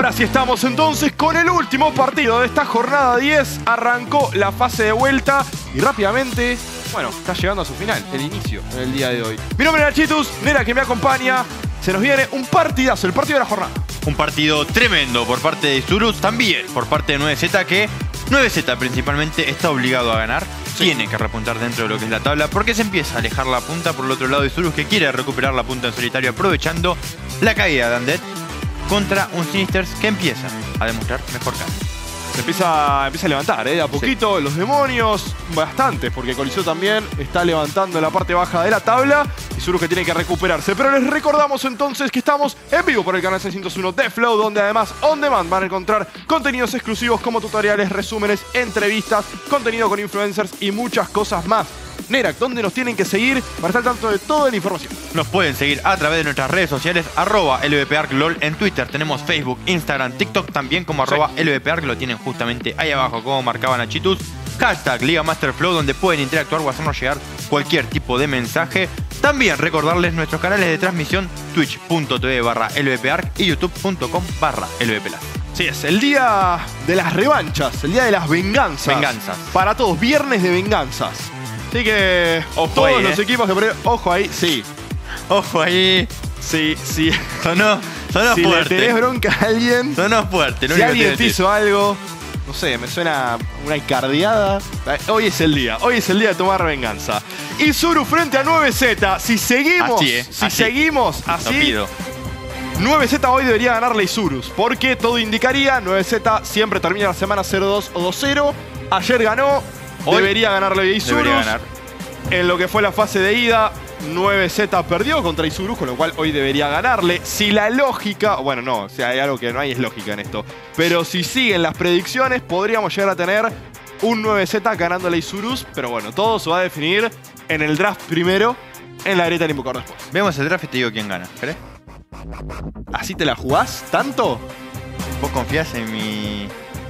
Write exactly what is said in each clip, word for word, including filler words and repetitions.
Ahora sí estamos entonces con el último partido de esta jornada diez. Arrancó la fase de vuelta y rápidamente, bueno, está llegando a su final, el inicio en el día de hoy. Mi nombre es Nachitus, Nera que me acompaña. Se nos viene un partidazo, el partido de la jornada. Un partido tremendo por parte de Isurus, también por parte de nueve Z, que nueve Z principalmente está obligado a ganar. Sí. Tiene que repuntar dentro de lo que es la tabla porque se empieza a alejar la punta. Por el otro lado, Isurus, que quiere recuperar la punta en solitario aprovechando la caída de Undead contra un Sinisters que empieza a demostrar mejor cara. Se empieza, empieza a levantar, ¿eh? De a poquito, sí. Los demonios, bastantes, porque Coliseo también está levantando la parte baja de la tabla. Isurus que tiene que recuperarse. Pero les recordamos entonces que estamos en vivo por el canal seiscientos uno de Flow, donde además on demand van a encontrar contenidos exclusivos como tutoriales, resúmenes, entrevistas, contenido con influencers y muchas cosas más. Nerak, ¿dónde nos tienen que seguir para estar al tanto de toda la información? Nos pueden seguir a través de nuestras redes sociales, arroba lvparklol en Twitter. Tenemos Facebook, Instagram, TikTok también como sí. arroba lvpark. Lo tienen justamente ahí abajo como marcaban Nachitus. Hashtag Liga Master Flow, donde pueden interactuar o hacernos llegar cualquier tipo de mensaje. También recordarles nuestros canales de transmisión, twitch.tv barra lvpark y youtube.com barra lvplas. Sí, es el día de las revanchas, el día de las venganzas. Venganzas. Para todos, viernes de venganzas. Así que ojo todos ahí, los eh. equipos que pre... Ojo ahí, sí. Ojo ahí. Sí, sí. Sonó, sonó si fuerte. Si le tenés bronca a alguien... Sonó fuerte. Si alguien te hizo algo... No sé, me suena una icardiada. Hoy es el día. Hoy es el día de tomar venganza. Isurus frente a nueve Z. Si seguimos... Así, eh. Si así. seguimos así... Lo pido. nueve Z hoy debería ganarle a Isurus. Porque todo indicaría... nueve Z siempre termina la semana cero dos o dos cero. Ayer ganó... Hoy debería ganarle a Isurus. Debería ganar. En lo que fue la fase de ida, nueve Z perdió contra Isurus, con lo cual hoy debería ganarle. Si la lógica... Bueno, no, o sea, hay algo que no hay, es lógica en esto. Pero si siguen las predicciones, podríamos llegar a tener un nueve Z ganándole a Isurus. Pero bueno, todo se va a definir en el draft primero, en la grieta del invocador después. Vemos el draft y te digo quién gana, ¿crees? ¿Así te la jugás? ¿Tanto? ¿Vos confías en mi...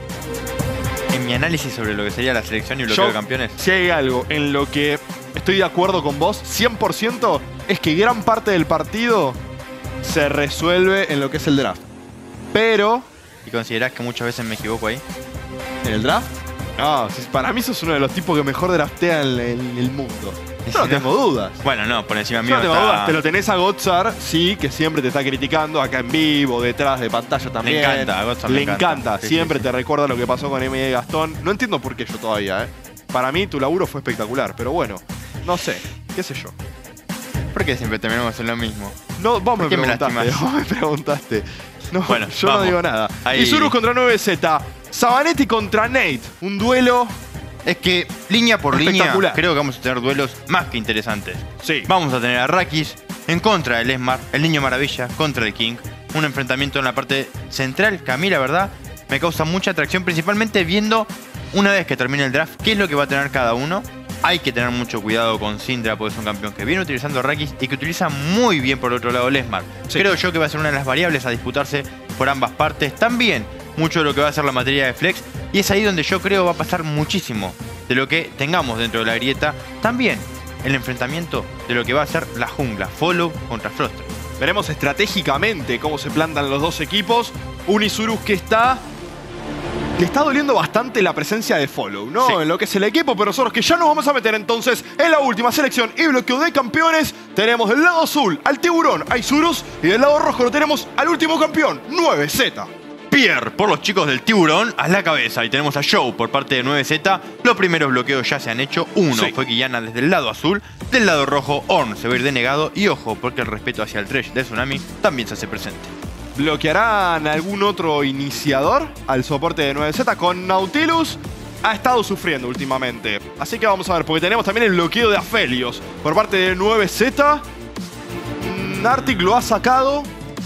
en mi análisis sobre lo que sería la selección y bloqueo de campeones? Si hay algo en lo que estoy de acuerdo con vos, cien por ciento, es que gran parte del partido se resuelve en lo que es el draft. Pero... ¿Y considerás que muchas veces me equivoco ahí? ¿En el draft? No, para mí sos uno de los tipos que mejor draftea en, en el mundo. Yo no tengo dudas. Bueno, no, por encima mío no tengo está... dudas. Te lo tenés a Godzar, sí, que siempre te está criticando acá en vivo, detrás de pantalla también. Le encanta, a Godzar le, le encanta. encanta. Sí, siempre sí, te sí. recuerda lo que pasó con M D Gastón. No entiendo por qué yo todavía, ¿eh? Para mí tu laburo fue espectacular, pero bueno, no sé, qué sé yo. ¿Por qué siempre terminamos en lo mismo? No, vos me ¿Por qué preguntaste, me vos me preguntaste. No, bueno, yo vamos. no digo nada. Ahí. Isurus contra nueve Z. Sabanetti contra Nate. Un duelo... Es que, línea por línea, espectacular. creo que vamos a tener duelos más que interesantes. Sí. Vamos a tener a Rakis en contra del Esmar, el Niño Maravilla contra el King. Un enfrentamiento en la parte central que a mí, la verdad, me causa mucha atracción, principalmente viendo, una vez que termine el draft, qué es lo que va a tener cada uno. Hay que tener mucho cuidado con Syndra, porque es un campeón que viene utilizando a Rakis y que utiliza muy bien por el otro lado el Esmar. Sí. Creo yo que va a ser una de las variables a disputarse por ambas partes. También mucho de lo que va a ser la materia de Flex. Y es ahí donde yo creo va a pasar muchísimo de lo que tengamos dentro de la grieta. También el enfrentamiento de lo que va a ser la jungla, Follow contra Froster. Veremos estratégicamente cómo se plantan los dos equipos. Un Isurus que está... Le está doliendo bastante la presencia de Follow, ¿no? Sí. En lo que es el equipo, pero nosotros que ya nos vamos a meter entonces en la última selección y bloqueo de campeones. Tenemos del lado azul al Tiburón, a Isurus, y del lado rojo lo tenemos al último campeón, nueve Z. Pierre por los chicos del Tiburón a la cabeza. Y tenemos a Joe por parte de nueve Z. Los primeros bloqueos ya se han hecho. Uno sí. fue Quillana desde el lado azul. Del lado rojo, Ornn se va a ir denegado. Y ojo, porque el respeto hacia el Thresh de Tsunami también se hace presente. ¿Bloquearán algún otro iniciador al soporte de nueve Z? Con Nautilus ha estado sufriendo últimamente. Así que vamos a ver, porque tenemos también el bloqueo de Aphelios por parte de nueve Z. Nartic lo ha sacado.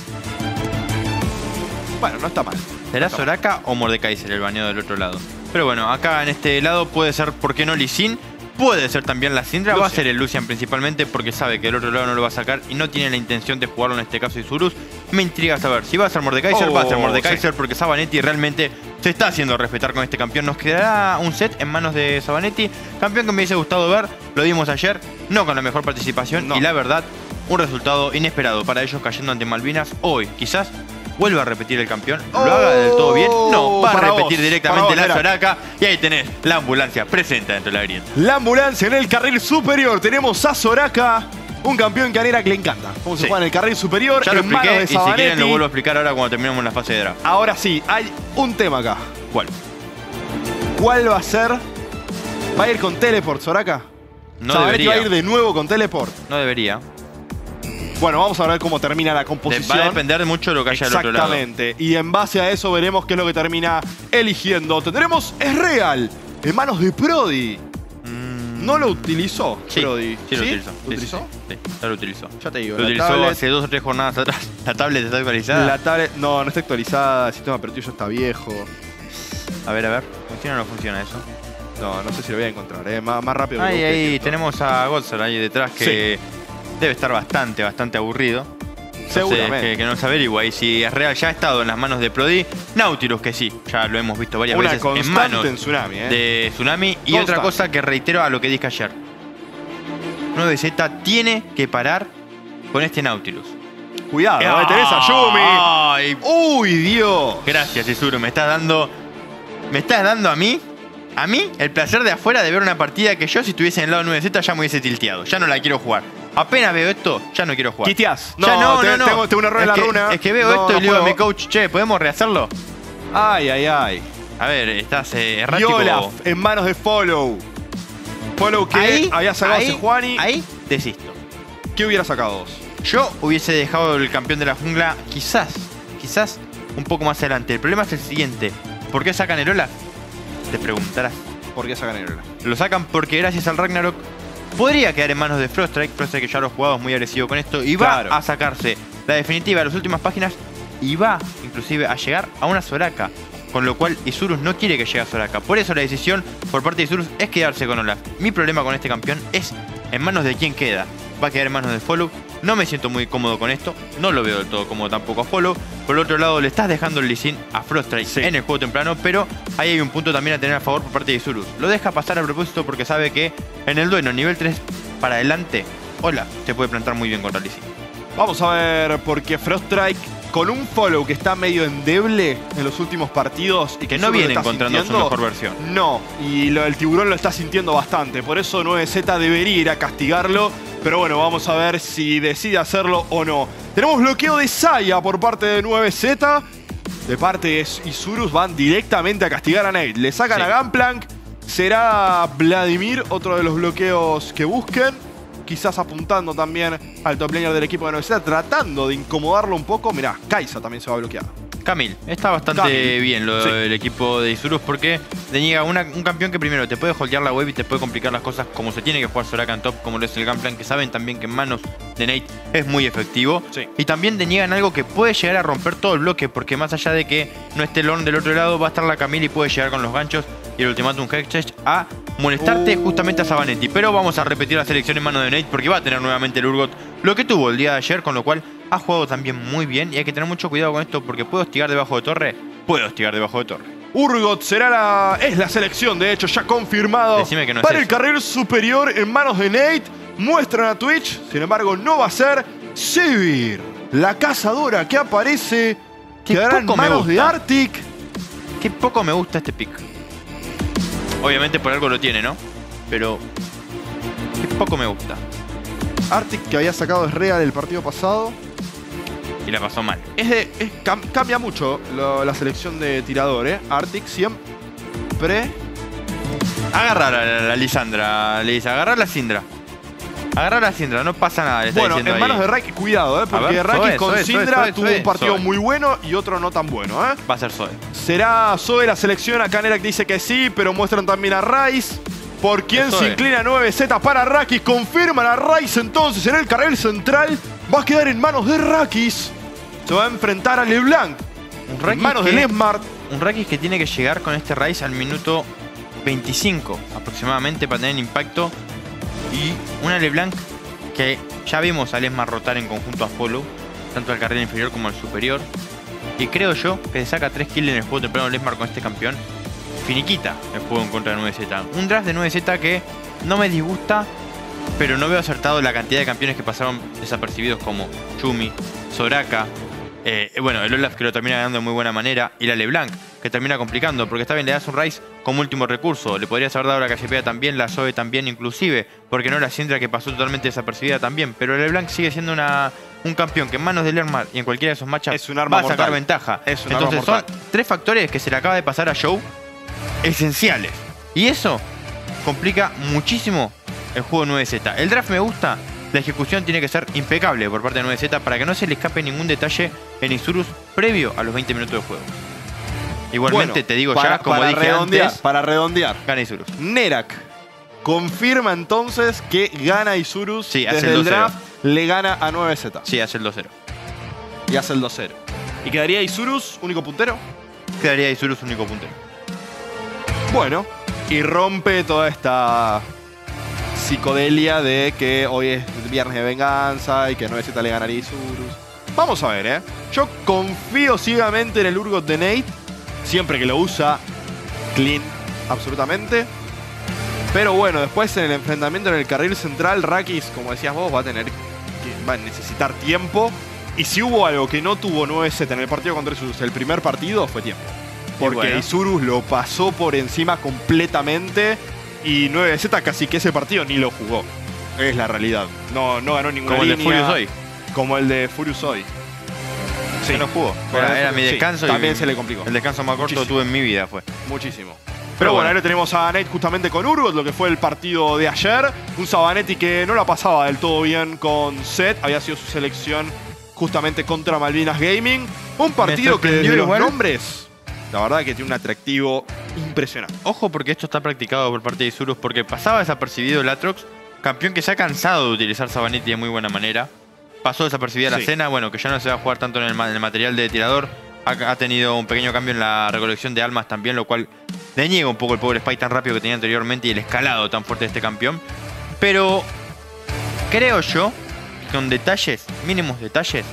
Bueno, no está mal. ¿Será Soraka o Mordekaiser el baneado del otro lado? Pero bueno, acá en este lado puede ser, ¿por qué no Lee Sin? Puede ser también la Syndra, va a ser el Lucian principalmente porque sabe que el otro lado no lo va a sacar y no tiene la intención de jugarlo en este caso Isurus. Me intriga saber si va a ser Mordekaiser, oh, va a ser Mordekaiser sí. porque Sabanetti realmente se está haciendo respetar con este campeón. Nos quedará un set en manos de Sabanetti, campeón que me hubiese gustado ver, lo dimos ayer, no con la mejor participación no. y la verdad, un resultado inesperado para ellos cayendo ante Malvinas hoy, quizás vuelva a repetir el campeón, lo haga del todo bien. No, va a Para repetir vos, directamente para vos, la Drac. Soraka. Y ahí tenés la ambulancia presente dentro del laberinto. La ambulancia en el carril superior. Tenemos a Soraka, un campeón que a Nerak le encanta. Cómo se Sí. juega en el carril superior, Ya lo en manos expliqué de y si quieren Sabanetti. lo vuelvo a explicar ahora cuando terminemos la fase de draft. Ahora sí, hay un tema acá. ¿Cuál? ¿Cuál va a ser? ¿Va a ir con teleport, Soraka? No Sabanetti va a ir debería. de nuevo con teleport. No debería. Bueno, vamos a ver cómo termina la De- composición. va a depender de mucho de lo que haya del otro lado. Exactamente. Y en base a eso veremos qué es lo que termina eligiendo. Tendremos Es Real en manos de Prodi. Mm, No lo utilizó sí, Prodi. sí, lo utilizó. ¿Lo Sí, sí, utilizó? Sí, sí, ya lo utilizó. Ya te digo. Lo la utilizó tablet- hace dos o tres jornadas atrás. La tablet está actualizada. La tablet, no, no está actualizada, el sistema operativo ya está viejo. A ver, a ver. ¿Funciona o no funciona eso? No, no sé si lo voy a encontrar, eh. Más, más rápido que Ahí, lo busqué, ahí ¿cierto? tenemos a Godzar ahí detrás que debe estar bastante, bastante aburrido. Entonces, Seguramente. que, que nos averigua. Y si es real, ya ha estado en las manos de Prodi. Nautilus, que sí, ya lo hemos visto varias Una veces en constante manos en Tsunami, eh. de Tsunami. Y Constante. otra cosa que reitero a lo que dije ayer. nueve Z tiene que parar con este Nautilus. Cuidado, ahí tenés a Yumi. Ay, ¡Uy, Dios! gracias, Isuru. Me estás dando. Me estás dando a mí. A mí el placer de afuera de ver una partida que yo, si estuviese en el lado nueve Z, ya me hubiese tilteado. Ya no la quiero jugar. Apenas veo esto, ya no quiero jugar. Quiteás. Ya No, no, te- no, no. Tengo, tengo un error es en la que, runa. Es que veo No, esto y no le digo a puedo. mi coach, che, ¿podemos rehacerlo? Ay, ay, ay. A ver, estás eh, Y errático. Olaf en manos de Follow. Follow que ahí, había sacado ahí, a Sejuani. ahí desisto. ¿Qué hubiera sacado vos? Yo hubiese dejado el campeón de la jungla quizás, quizás un poco más adelante. El problema es el siguiente. ¿Por qué sacan el Olaf? Te preguntarás. ¿Por qué sacan el Olaf? Lo sacan porque gracias al Ragnarok podría quedar en manos de Froststrike. Froststrike que ya lo ha jugado, es muy agresivo con esto. Y va Claro. a sacarse la definitiva de las últimas páginas. Y va inclusive a llegar a una Soraka. Con lo cual Isurus no quiere que llegue a Soraka. Por eso la decisión por parte de Isurus es quedarse con Olaf. Mi problema con este campeón es en manos de quién queda. Va a quedar en manos de Follow. No me siento muy cómodo con esto. No lo veo del todo cómodo tampoco a Follow. Por el otro lado, le estás dejando el Lee Sin a Froststrike Sí. en el juego temprano. Pero ahí hay un punto también a tener a favor por parte de Isurus. Lo deja pasar a propósito porque sabe que en el duelo nivel tres para adelante, Olaf se puede plantar muy bien contra Lee Sin. Vamos a ver, porque Froststrike, con un Follow que está medio endeble en los últimos partidos y Que Isurus no lo viene está encontrando su sintiendo, mejor versión. No, y lo, el tiburón lo está sintiendo bastante. Por eso nueve Z debería ir a castigarlo. Pero bueno, vamos a ver si decide hacerlo o no. Tenemos bloqueo de Saya por parte de nueve Z. De parte de Isurus van directamente a castigar a Nate. Le sacan Sí. a Gunplank. Será Vladimir otro de los bloqueos que busquen. Quizás apuntando también al top laner del equipo de nueve Z, tratando de incomodarlo un poco. Mirá, Kai'Sa también se va a bloquear. Camil, está bastante Camil. bien lo Sí. del equipo de Isurus porque deniega una- un campeón que primero te puede holdear la wave y te puede complicar las cosas como se tiene que jugar Soraka en top, como lo es el Gunplank, que saben también que en manos de Nate es muy efectivo. Sí. Y también deniegan algo que puede llegar a romper todo el bloque, porque más allá de que no esté Lorn del otro lado, va a estar la Camille y puede llegar con los ganchos y el Ultimatum Hextech a molestarte Uh. justamente a Sabanetti. Pero vamos a repetir la selección en manos de Nate porque va a tener nuevamente el Urgot lo que tuvo el día de ayer, con lo cual ha jugado también muy bien y hay que tener mucho cuidado con esto porque puedo hostigar debajo de torre, puedo hostigar debajo de torre. Urgot será la, es la selección, de hecho, ya confirmado Decime que no es para el eso. carril superior en manos de Nate. Muestran a Twitch, sin embargo, no va a ser Sivir, la cazadora que aparece. Qué Quedará en poco me manos de gusta. Arctic. Qué poco me gusta este pick. Obviamente por algo lo tiene, ¿no? Pero qué poco me gusta. Arctic que había sacado es Real el partido pasado. Y la pasó mal. Es de, es- cam- cambia mucho lo- la selección de tirador, ¿eh? Arctic siempre. Agarrar a la, la Lisandra, le dice, agarrar a la Sindra. Agarrar a la Sindra, no pasa nada, le está Bueno, en diciendo manos ahí. de Raki, cuidado, ¿eh? Porque ver, Raki Zoe, con Zoe, Syndra Zoe, tuvo Zoe, un partido Zoe. muy bueno y otro no tan bueno, ¿eh? Va a ser Zoe. Será Zoe la selección. Acá Nerak dice que sí, pero muestran también a Ryze. Por quien Eso se es. inclina nueve Z para Rakis. Confirman a Ryze entonces en el carril central. Va a quedar en manos de Rakis. Se va a enfrentar a LeBlanc. Un En Rakis manos que- del Smart. Un Rakis que tiene que llegar con este Ryze al minuto veinticinco aproximadamente para tener impacto. Y una LeBlanc que ya vimos al Esmar rotar en conjunto a Follow, tanto al carril inferior como al superior. Y creo yo que se saca tres kills en el juego temprano el Esmar con este campeón. Finiquita el juego en contra de nueve Z. Un draft de nueve Z que no me disgusta, pero no veo acertado la cantidad de campeones que pasaron desapercibidos como Yumi, Soraka, Eh, bueno, el Olaf que lo termina ganando de muy buena manera. Y la LeBlanc, que termina complicando. Porque está bien, le das un Ryze como último recurso. Le podrías haber dado la Callejera también, la Zoe también inclusive. Porque no la Syndra, que pasó totalmente desapercibida también. Pero la LeBlanc sigue siendo una, un campeón que en manos de Lermar y en cualquiera de esos matchups es un arma va a sacar mortal. ventaja. Es un Entonces arma son mortal. tres factores que se le acaba de pasar a Show esenciales. Y eso complica muchísimo el juego nueve Z. El draft me gusta. La ejecución tiene que ser impecable por parte de nueve Z para que no se le escape ningún detalle en Isurus previo a los veinte minutos de juego. Igualmente Bueno, te digo para, ya, como para dije redondear, antes, para redondear. gana Isurus. Nerak confirma entonces que gana Isurus. Sí, hace desde el el dos cero. draft, le gana a nueve Z. Sí, hace el dos cero. Y hace el dos cero. ¿Y quedaría Isurus único puntero? Quedaría Isurus único puntero. Bueno, y rompe toda esta psicodelia de que hoy es viernes de venganza y que nueve Z le ganaría a Isurus. Vamos a ver, ¿eh? Yo confío ciegamente en el Urgot de Nate. Siempre que lo usa, clean, absolutamente. Pero bueno, después en el enfrentamiento en el carril central, Rakis, como decías vos, va a tener que, va a necesitar tiempo. Y si hubo algo que no tuvo nueve Z en el partido contra Isurus, el primer partido, fue tiempo. Porque bueno. Isurus lo pasó por encima completamente y nueve Z casi que ese partido ni lo jugó. Es la realidad. No, no ganó ninguna Como el de línea. Furious hoy. Como el de Furious hoy. Sí, no jugó. Era- Era, era mi sí, descanso y también se le complicó. El descanso más corto Muchísimo. que tuve en mi vida fue. Muchísimo. Pero, Pero bueno, bueno. ahora tenemos a Nate justamente con Urgot, lo que fue el partido de ayer. Un Sabanetti que no la pasaba del todo bien con Zed. Había sido su selección justamente contra Malvinas Gaming. Un partido que sorprendió desde los igual. nombres, la verdad que tiene un atractivo impresionante. Ojo porque esto está practicado por parte de Isurus porque pasaba desapercibido el Atrox, campeón que se ha cansado de utilizar Sabanetti de muy buena manera. Pasó desapercibida Sí. la cena, bueno, que ya no se va a jugar tanto en el, ma- en el material de tirador. Ha, ha tenido un pequeño cambio en la recolección de almas también, lo cual le niega un poco el power spike tan rápido que tenía anteriormente y el escalado tan fuerte de este campeón. Pero creo yo que con detalles, mínimos detalles,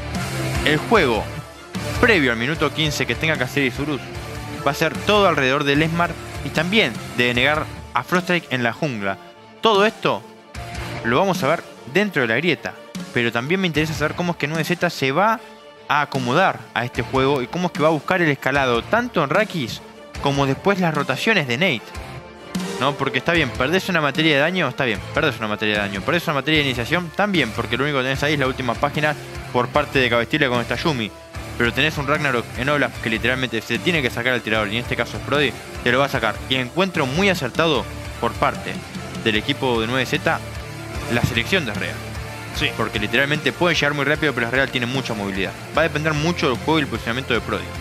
el juego previo al minuto quince que tenga que hacer Isurus va a ser todo alrededor de Lesmar y también de negar a Froststrike en la jungla. Todo esto lo vamos a ver dentro de la grieta, pero también me interesa saber cómo es que nueve Z se va a acomodar a este juego y cómo es que va a buscar el escalado tanto en Rakis como después las rotaciones de Nate. ¿No? Porque está bien, perdés una materia de daño, está bien, perdés una materia de daño, perdés una materia de iniciación, también, porque lo único que tenés ahí es la última página por parte de Cabestilla con esta Yumi. Pero tenés un Ragnarok en Olaf que literalmente se tiene que sacar al tirador, y en este caso es Brody, te lo va a sacar. Y encuentro muy acertado por parte del equipo de nueve Z la selección de Real. Sí. Porque literalmente pueden llegar muy rápido, pero Real tiene mucha movilidad. Va a depender mucho del juego y el posicionamiento de Brody.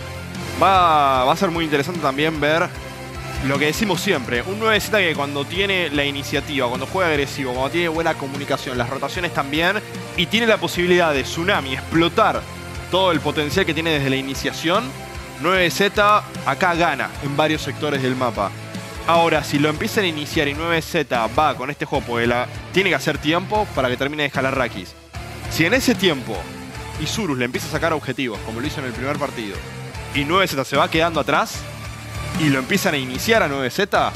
Va, va a ser muy interesante también ver lo que decimos siempre. Un nueve Z que cuando tiene la iniciativa, cuando juega agresivo, cuando tiene buena comunicación, las rotaciones también, y tiene la posibilidad de Tsunami explotar todo el potencial que tiene desde la iniciación, nueve Z acá gana en varios sectores del mapa. Ahora, si lo empiezan a iniciar y nueve Z va con este juego, porque la, tiene que hacer tiempo para que termine de escalar Rakis. Si en ese tiempo Isurus le empieza a sacar objetivos, como lo hizo en el primer partido, y nueve Z se va quedando atrás y lo empiezan a iniciar a nueve Z,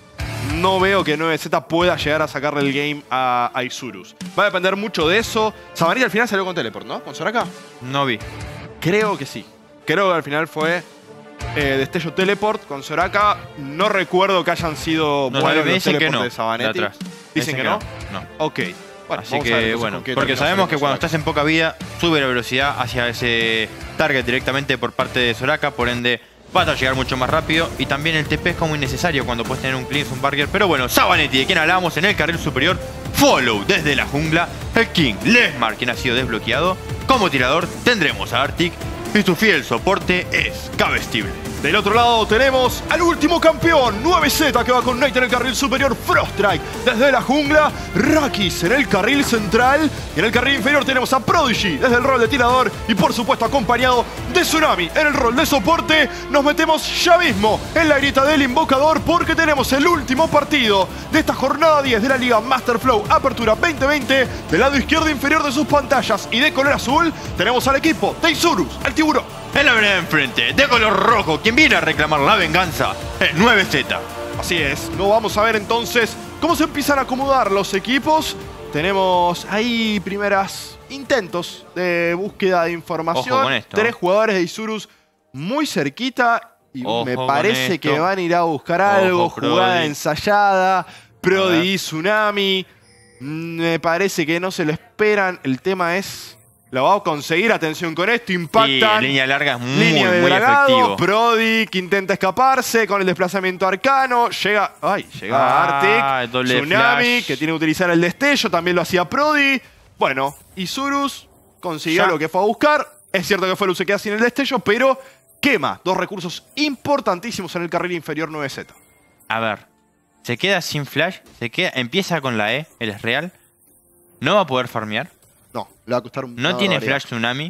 no veo que nueve Z pueda llegar a sacarle el game a, a Isurus. Va a depender mucho de eso. Sabanilla al final salió con teleport, ¿no? ¿Con Soraka? No vi. Creo que sí. Creo que al final fue eh, destello teleport con Soraka. No recuerdo que hayan sido No, buenos me los dicen que teleports no. de Sabanetti. de atrás. Dicen que no. No. Ok. Bueno, Así vamos a ver que entonces bueno, con qué porque termina sabemos que saliendo cuando Soraka. estás en poca vida, sube la velocidad hacia ese target directamente por parte de Soraka, por ende vas a llegar mucho más rápido y también el T P es como innecesario cuando puedes tener un cleanse, un barrier. Pero bueno, Sabanetti, de quien hablábamos en el carril superior, follow desde la jungla, el King Lesmar, quien ha sido desbloqueado. Como tirador tendremos a Arctic y su fiel soporte es Cabestible. Del otro lado tenemos al último campeón, nueve Z, que va con Nate en el carril superior, Froststrike desde la jungla, Rakis en el carril central, y en el carril inferior tenemos a Prodigy desde el rol de tirador y por supuesto acompañado de Tsunami en el rol de soporte. Nos metemos ya mismo en la grieta del invocador porque tenemos el último partido de esta jornada diez de la Liga Master Flow Apertura veinte veinte. Del lado izquierdo inferior de sus pantallas y de color azul tenemos al equipo de Isurus, al tiburón. En la vereda enfrente, de color rojo, quien viene a reclamar la venganza es nueve Z. Así es, no vamos a ver entonces cómo se empiezan a acomodar los equipos. Tenemos ahí primeras intentos de búsqueda de información. Ojo con esto. Tres jugadores de Isurus muy cerquita. Y Ojo me con parece esto. que van a ir a buscar algo. Ojo, Jugada Prodi. ensayada. Prodi ver. y Tsunami. Me parece que no se lo esperan. El tema es... Lo va a conseguir. Atención con esto. Sí, Impactan. línea larga es muy, Línea de muy dragado, efectivo. Prodi que intenta escaparse con el desplazamiento arcano. Llega. Ay, llega Ah, Arctic. doble Tsunami, flash. que tiene que utilizar el destello. También lo hacía Prodi. Bueno, Isurus consiguió Ya. lo que fue a buscar. Es cierto que Folu se queda sin el destello, pero quema dos recursos importantísimos en el carril inferior nueve Z. A ver, se queda sin flash, se queda, empieza con la E, él es real. No va a poder farmear. No, le va a costar un No tiene flash Tsunami.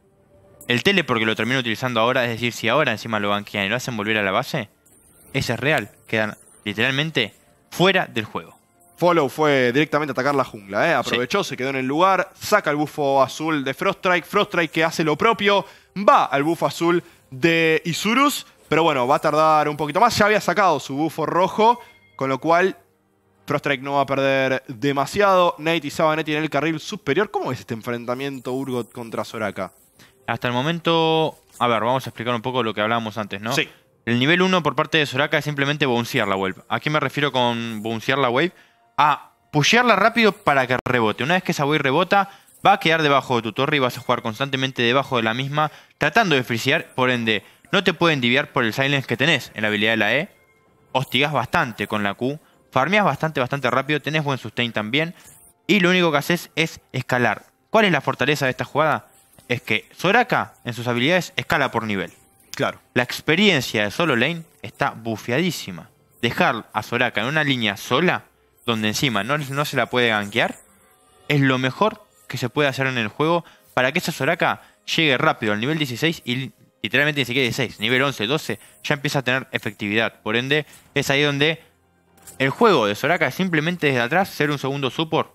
El tele porque lo termina utilizando ahora, es decir, si ahora encima lo banquean y lo hacen volver a la base, ese es real. Quedan literalmente fuera del juego. Follow fue directamente a atacar la jungla, ¿eh? Aprovechó, se quedó en el lugar, saca el bufo azul de Froststrike. Froststrike que hace lo propio, va al bufo azul de Isurus, pero bueno, va a tardar un poquito más. Ya había sacado su bufo rojo, con lo cual Froststrike no va a perder demasiado. Nate y Sabanetti en el carril superior. ¿Cómo es este enfrentamiento Urgot contra Soraka? Hasta el momento, a ver, vamos a explicar un poco lo que hablábamos antes, ¿no? Sí. El nivel uno por parte de Soraka es simplemente bouncear la wave. ¿A qué me refiero con bouncear la wave? A pushearla rápido para que rebote. Una vez que esa wave rebota, va a quedar debajo de tu torre y vas a jugar constantemente debajo de la misma, tratando de frisear, por ende, no te pueden diviar por el silence que tenés en la habilidad de la E. Hostigás bastante con la Q, farmeás bastante, bastante rápido, tenés buen sustain también, y lo único que haces es escalar. ¿Cuál es la fortaleza de esta jugada? Es que Soraka, en sus habilidades, escala por nivel. Claro. La experiencia de solo lane está bufeadísima. Dejar a Soraka en una línea sola, donde encima no, no se la puede gankear, es lo mejor que se puede hacer en el juego para que esa Soraka llegue rápido al nivel dieciséis y literalmente ni siquiera dieciséis, nivel once, doce, ya empieza a tener efectividad. Por ende, es ahí donde el juego de Soraka es simplemente desde atrás ser un segundo support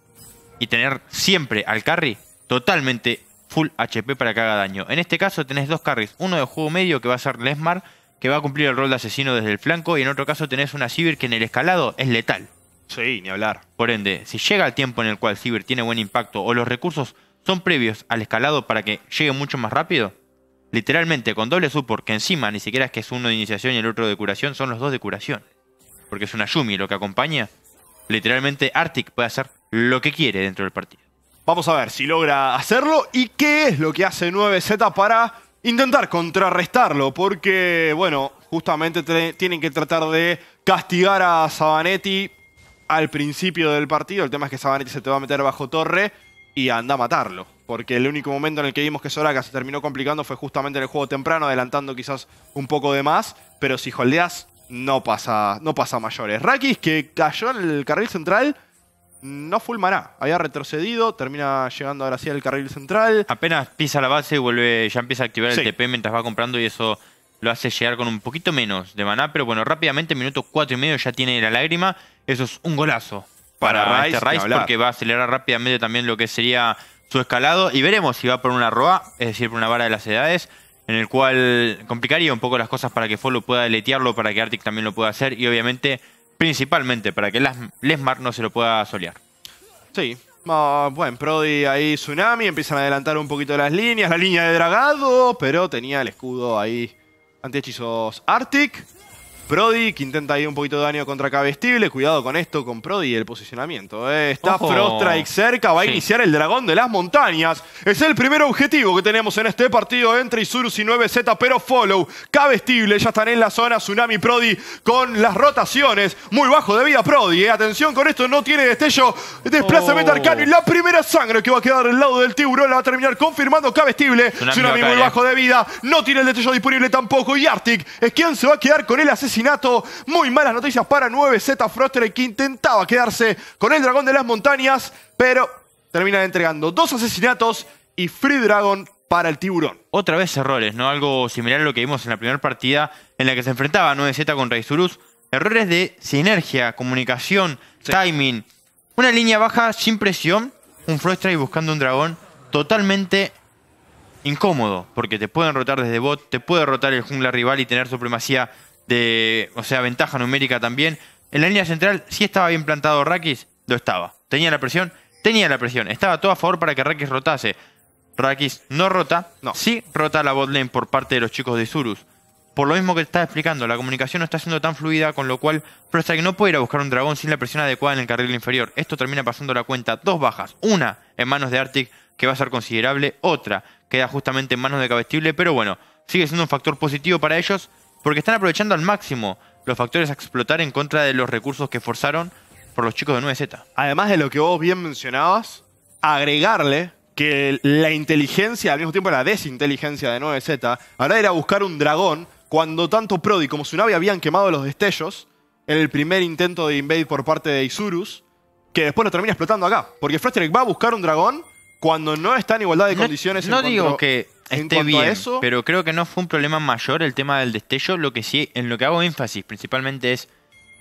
y tener siempre al carry totalmente full H P para que haga daño. En este caso tenés dos carries, uno de juego medio que va a ser Lesmar, que va a cumplir el rol de asesino desde el flanco, y en otro caso tenés una Sivir que en el escalado es letal. Sí, ni hablar. Por ende, si llega el tiempo en el cual Sivir tiene buen impacto o los recursos son previos al escalado para que llegue mucho más rápido, literalmente con doble support, que encima ni siquiera es que es uno de iniciación y el otro de curación, son los dos de curación. Porque es una Yumi lo que acompaña. Literalmente Arctic puede hacer lo que quiere dentro del partido. Vamos a ver si logra hacerlo y qué es lo que hace nueve Z para intentar contrarrestarlo. Porque, bueno, justamente tienen que tratar de castigar a Sabanetti al principio del partido. El tema es que Sabanetti se te va a meter bajo torre y anda a matarlo. Porque el único momento en el que vimos que Soraka se terminó complicando fue justamente en el juego temprano, adelantando quizás un poco de más. Pero si holdeas, no pasa, no pasa a mayores. Rakis, que cayó en el carril central, no full maná. Había retrocedido, termina llegando ahora sí al carril central. Apenas pisa la base, vuelve, ya empieza a activar Sí. el T P mientras va comprando y eso lo hace llegar con un poquito menos de maná. Pero bueno, rápidamente, minuto cuatro y medio ya tiene la lágrima. Eso es un golazo para, Para este Ryze, ni Ryze hablar. porque va a acelerar rápidamente también lo que sería su escalado. Y veremos si va por una Roa, es decir, por una vara de las edades, en el cual complicaría un poco las cosas para que Follow pueda deletearlo, para que Arctic también lo pueda hacer y obviamente, principalmente, para que Las- Lesmar no se lo pueda solear. Sí. Ah, bueno, Prodi ahí Tsunami, empiezan a adelantar un poquito las líneas, la línea de dragado, pero tenía el escudo ahí antihechizos Arctic. Prodi que intenta ahí un poquito de daño contra Cabestible. Cuidado con esto, con Prodi y el posicionamiento. ¿eh? Está Ojo. Froststrike cerca, va a Sí. iniciar el dragón de las montañas. Es el primer objetivo que tenemos en este partido entre Isurus y nueve Z, pero Follow, Cabestible, ya están en la zona. Tsunami Prodi con las rotaciones. Muy bajo de vida Prodi. ¿eh? Atención con esto, no tiene destello. Desplazamiento Oh. arcano y la primera sangre que va a quedar del lado del tiburón la va a terminar confirmando Cabestible. Tsunami Tsunami va a muy caer, bajo de vida, no tiene el destello disponible tampoco. Y Arctic es quien se va a quedar con el asesinato. Muy malas noticias para nueve Z Froststrike, que intentaba quedarse con el dragón de las montañas, pero terminan entregando dos asesinatos y Free Dragon para el tiburón. Otra vez errores, ¿no? Algo similar a lo que vimos en la primera partida en la que se enfrentaba nueve Z contra Isurus. Errores de sinergia, comunicación, Sí. timing. Una línea baja sin presión, un Froststrike buscando un dragón totalmente incómodo, porque te pueden rotar desde bot, te puede rotar el jungla rival y tener supremacía de, o sea, ventaja numérica también. En la línea central sí estaba bien plantado Rakis, lo estaba. Tenía la presión, tenía la presión. Estaba todo a favor para que Rakis rotase. Rakis no rota. No. Sí rota la botlane por parte de los chicos de Isurus. Por lo mismo que te estaba explicando, la comunicación no está siendo tan fluida, con lo cual Froststrike no puede ir a buscar un dragón sin la presión adecuada en el carril inferior. Esto termina pasando la cuenta. Dos bajas. Una en manos de Arctic, que va a ser considerable. Otra queda justamente en manos de Cabestible. Pero bueno, sigue siendo un factor positivo para ellos, porque están aprovechando al máximo los factores a explotar en contra de los recursos que forzaron por los chicos de nueve Z. Además de lo que vos bien mencionabas, agregarle que la inteligencia, al mismo tiempo la desinteligencia de nueve Z, ahora era buscar un dragón cuando tanto Prodi como Tsunami habían quemado los destellos en el primer intento de invade por parte de Isurus, que después lo termina explotando acá. Porque Froststrike va a buscar un dragón cuando no está en igualdad de No, condiciones. no en digo cuanto, que en esté cuanto bien, a eso. pero creo que no fue un problema mayor el tema del destello. Lo que sí, en lo que hago énfasis principalmente es,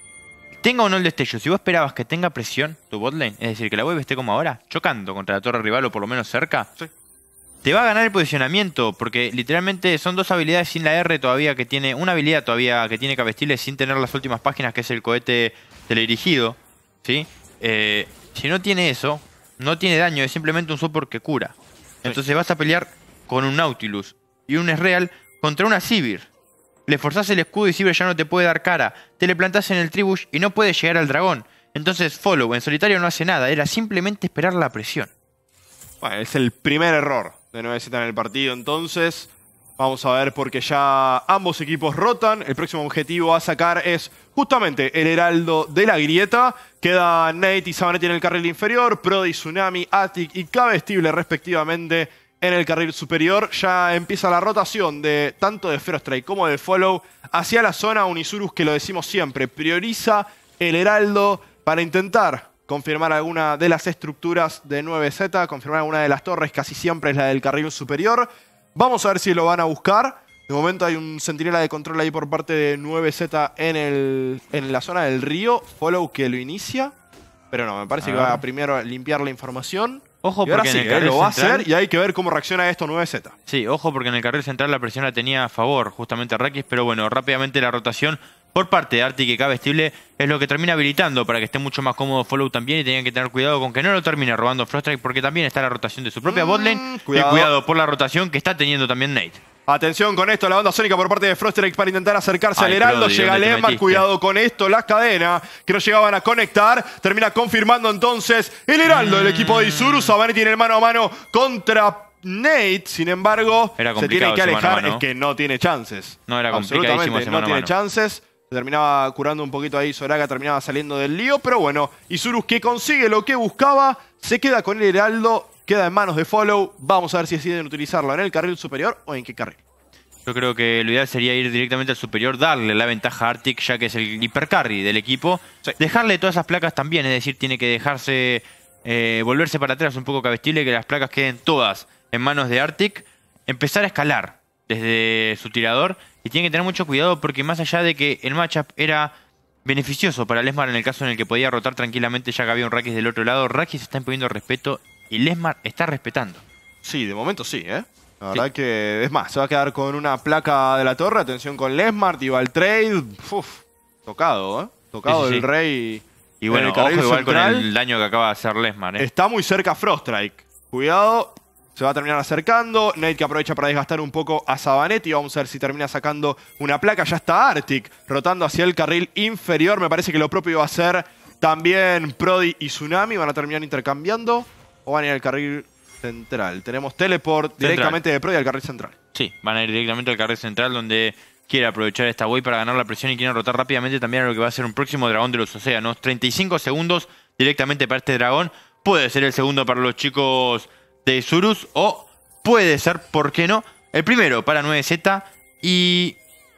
tenga o no el destello, si vos esperabas que tenga presión tu botlane, es decir, que la wave esté como ahora, chocando contra la torre rival o por lo menos cerca, Sí. te va a ganar el posicionamiento, porque literalmente son dos habilidades sin la R todavía que tiene, una habilidad todavía que tiene Cabestible sin tener las últimas páginas, que es el cohete teledirigido, ¿sí? Eh, si no tiene eso, no tiene daño, es simplemente un support que cura. Entonces vas a pelear con un Nautilus y un Ezreal contra una Sivir. Le forzás el escudo y Sivir ya no te puede dar cara. Te le plantás en el Tribush y no puedes llegar al dragón. Entonces Follow en solitario no hace nada, era simplemente esperar la presión. Bueno, es el primer error de nueve Z en el partido, entonces vamos a ver, porque ya ambos equipos rotan. El próximo objetivo a sacar es justamente el Heraldo de la Grieta. Queda Nate y Sabanetti en el carril inferior, Prodi, Tsunami, Attic y Cabestible respectivamente en el carril superior. Ya empieza la rotación de tanto de Froststrike como de Follow hacia la zona. Un Isurus que, lo decimos siempre, prioriza el Heraldo para intentar confirmar alguna de las estructuras de nueve Z, confirmar alguna de las torres, casi siempre es la del carril superior. Vamos a ver si lo van a buscar. De momento hay un centinela de control ahí por parte de nueve Z en, el, en la zona del río. Follow que lo inicia, pero no, me parece A que ver. va a primero limpiar la información. Ojo, Y ahora porque sí, en el eh, carril lo va a central- hacer y hay que ver cómo reacciona esto nueve Z. Sí, ojo porque en el carril central la presión la tenía a favor justamente Rakis, pero bueno, rápidamente la rotación por parte de Arctic y Cabestible es lo que termina habilitando para que esté mucho más cómodo Follow también, y tenían que tener cuidado con que no lo termine robando Froststrike, porque también está la rotación de su propia Mm, botlane, cuidado. y cuidado por la rotación que está teniendo también Nate. Atención con esto, la banda sónica por parte de Froststrike para intentar acercarse Ay, al Heraldo. Prodi, Llega ¿dónde te Lemar, metiste? cuidado con esto, las cadenas que no llegaban a conectar. Termina confirmando entonces el Heraldo del equipo de Isurus. Sabanetti tiene el mano a mano contra Nate. Sin embargo, Era se tiene complicado que ese alejar. mano a mano. Es que no tiene chances. No, era Absolutamente, complicadísimo ese no mano a tiene mano. chances. Se terminaba curando un poquito ahí Soraka, terminaba saliendo del lío. Pero bueno, Isurus, que consigue lo que buscaba, se queda con el Heraldo. Queda en manos de Follow. Vamos a ver si deciden utilizarlo en el carril superior o en qué carril. Yo creo que lo ideal sería ir directamente al superior, darle la ventaja a Arctic, ya que es el hipercarry del equipo. Sí. Dejarle todas esas placas también, es decir, tiene que dejarse, eh, volverse para atrás un poco Cabestible, que las placas queden todas en manos de Arctic. Empezar a escalar desde su tirador, y tiene que tener mucho cuidado porque más allá de que el matchup era beneficioso para Lesmar en el caso en el que podía rotar tranquilamente, ya que había un Rakis del otro lado, Rakis está imponiendo respeto y Lesmar está respetando. Sí, de momento sí, ¿eh? La verdad que, es más, se va a quedar con una placa de la torre. Atención con Lesmart, iba al trade. Uf, tocado, ¿eh? Tocado Sí, sí, el sí. rey. Y en bueno, el carril ojo igual central. con el daño que acaba de hacer Lesmar, ¿eh? Está muy cerca Froststrike. Cuidado, se va a terminar acercando. Nate que aprovecha para desgastar un poco a Sabanetti. Vamos a ver si termina sacando una placa. Ya está Arctic rotando hacia el carril inferior. Me parece que lo propio va a ser también Prodi y Tsunami. Van a terminar intercambiando o van a ir al carril central. Tenemos teleport Central. directamente de Prodi al carril central. Sí, van a ir directamente al carril central, donde quiere aprovechar esta wave para ganar la presión y quiere rotar rápidamente también a lo que va a ser un próximo dragón de los océanos. treinta y cinco segundos directamente para este dragón. Puede ser el segundo para los chicos de Isurus, o puede ser, ¿por qué no?, el primero para nueve Z. Y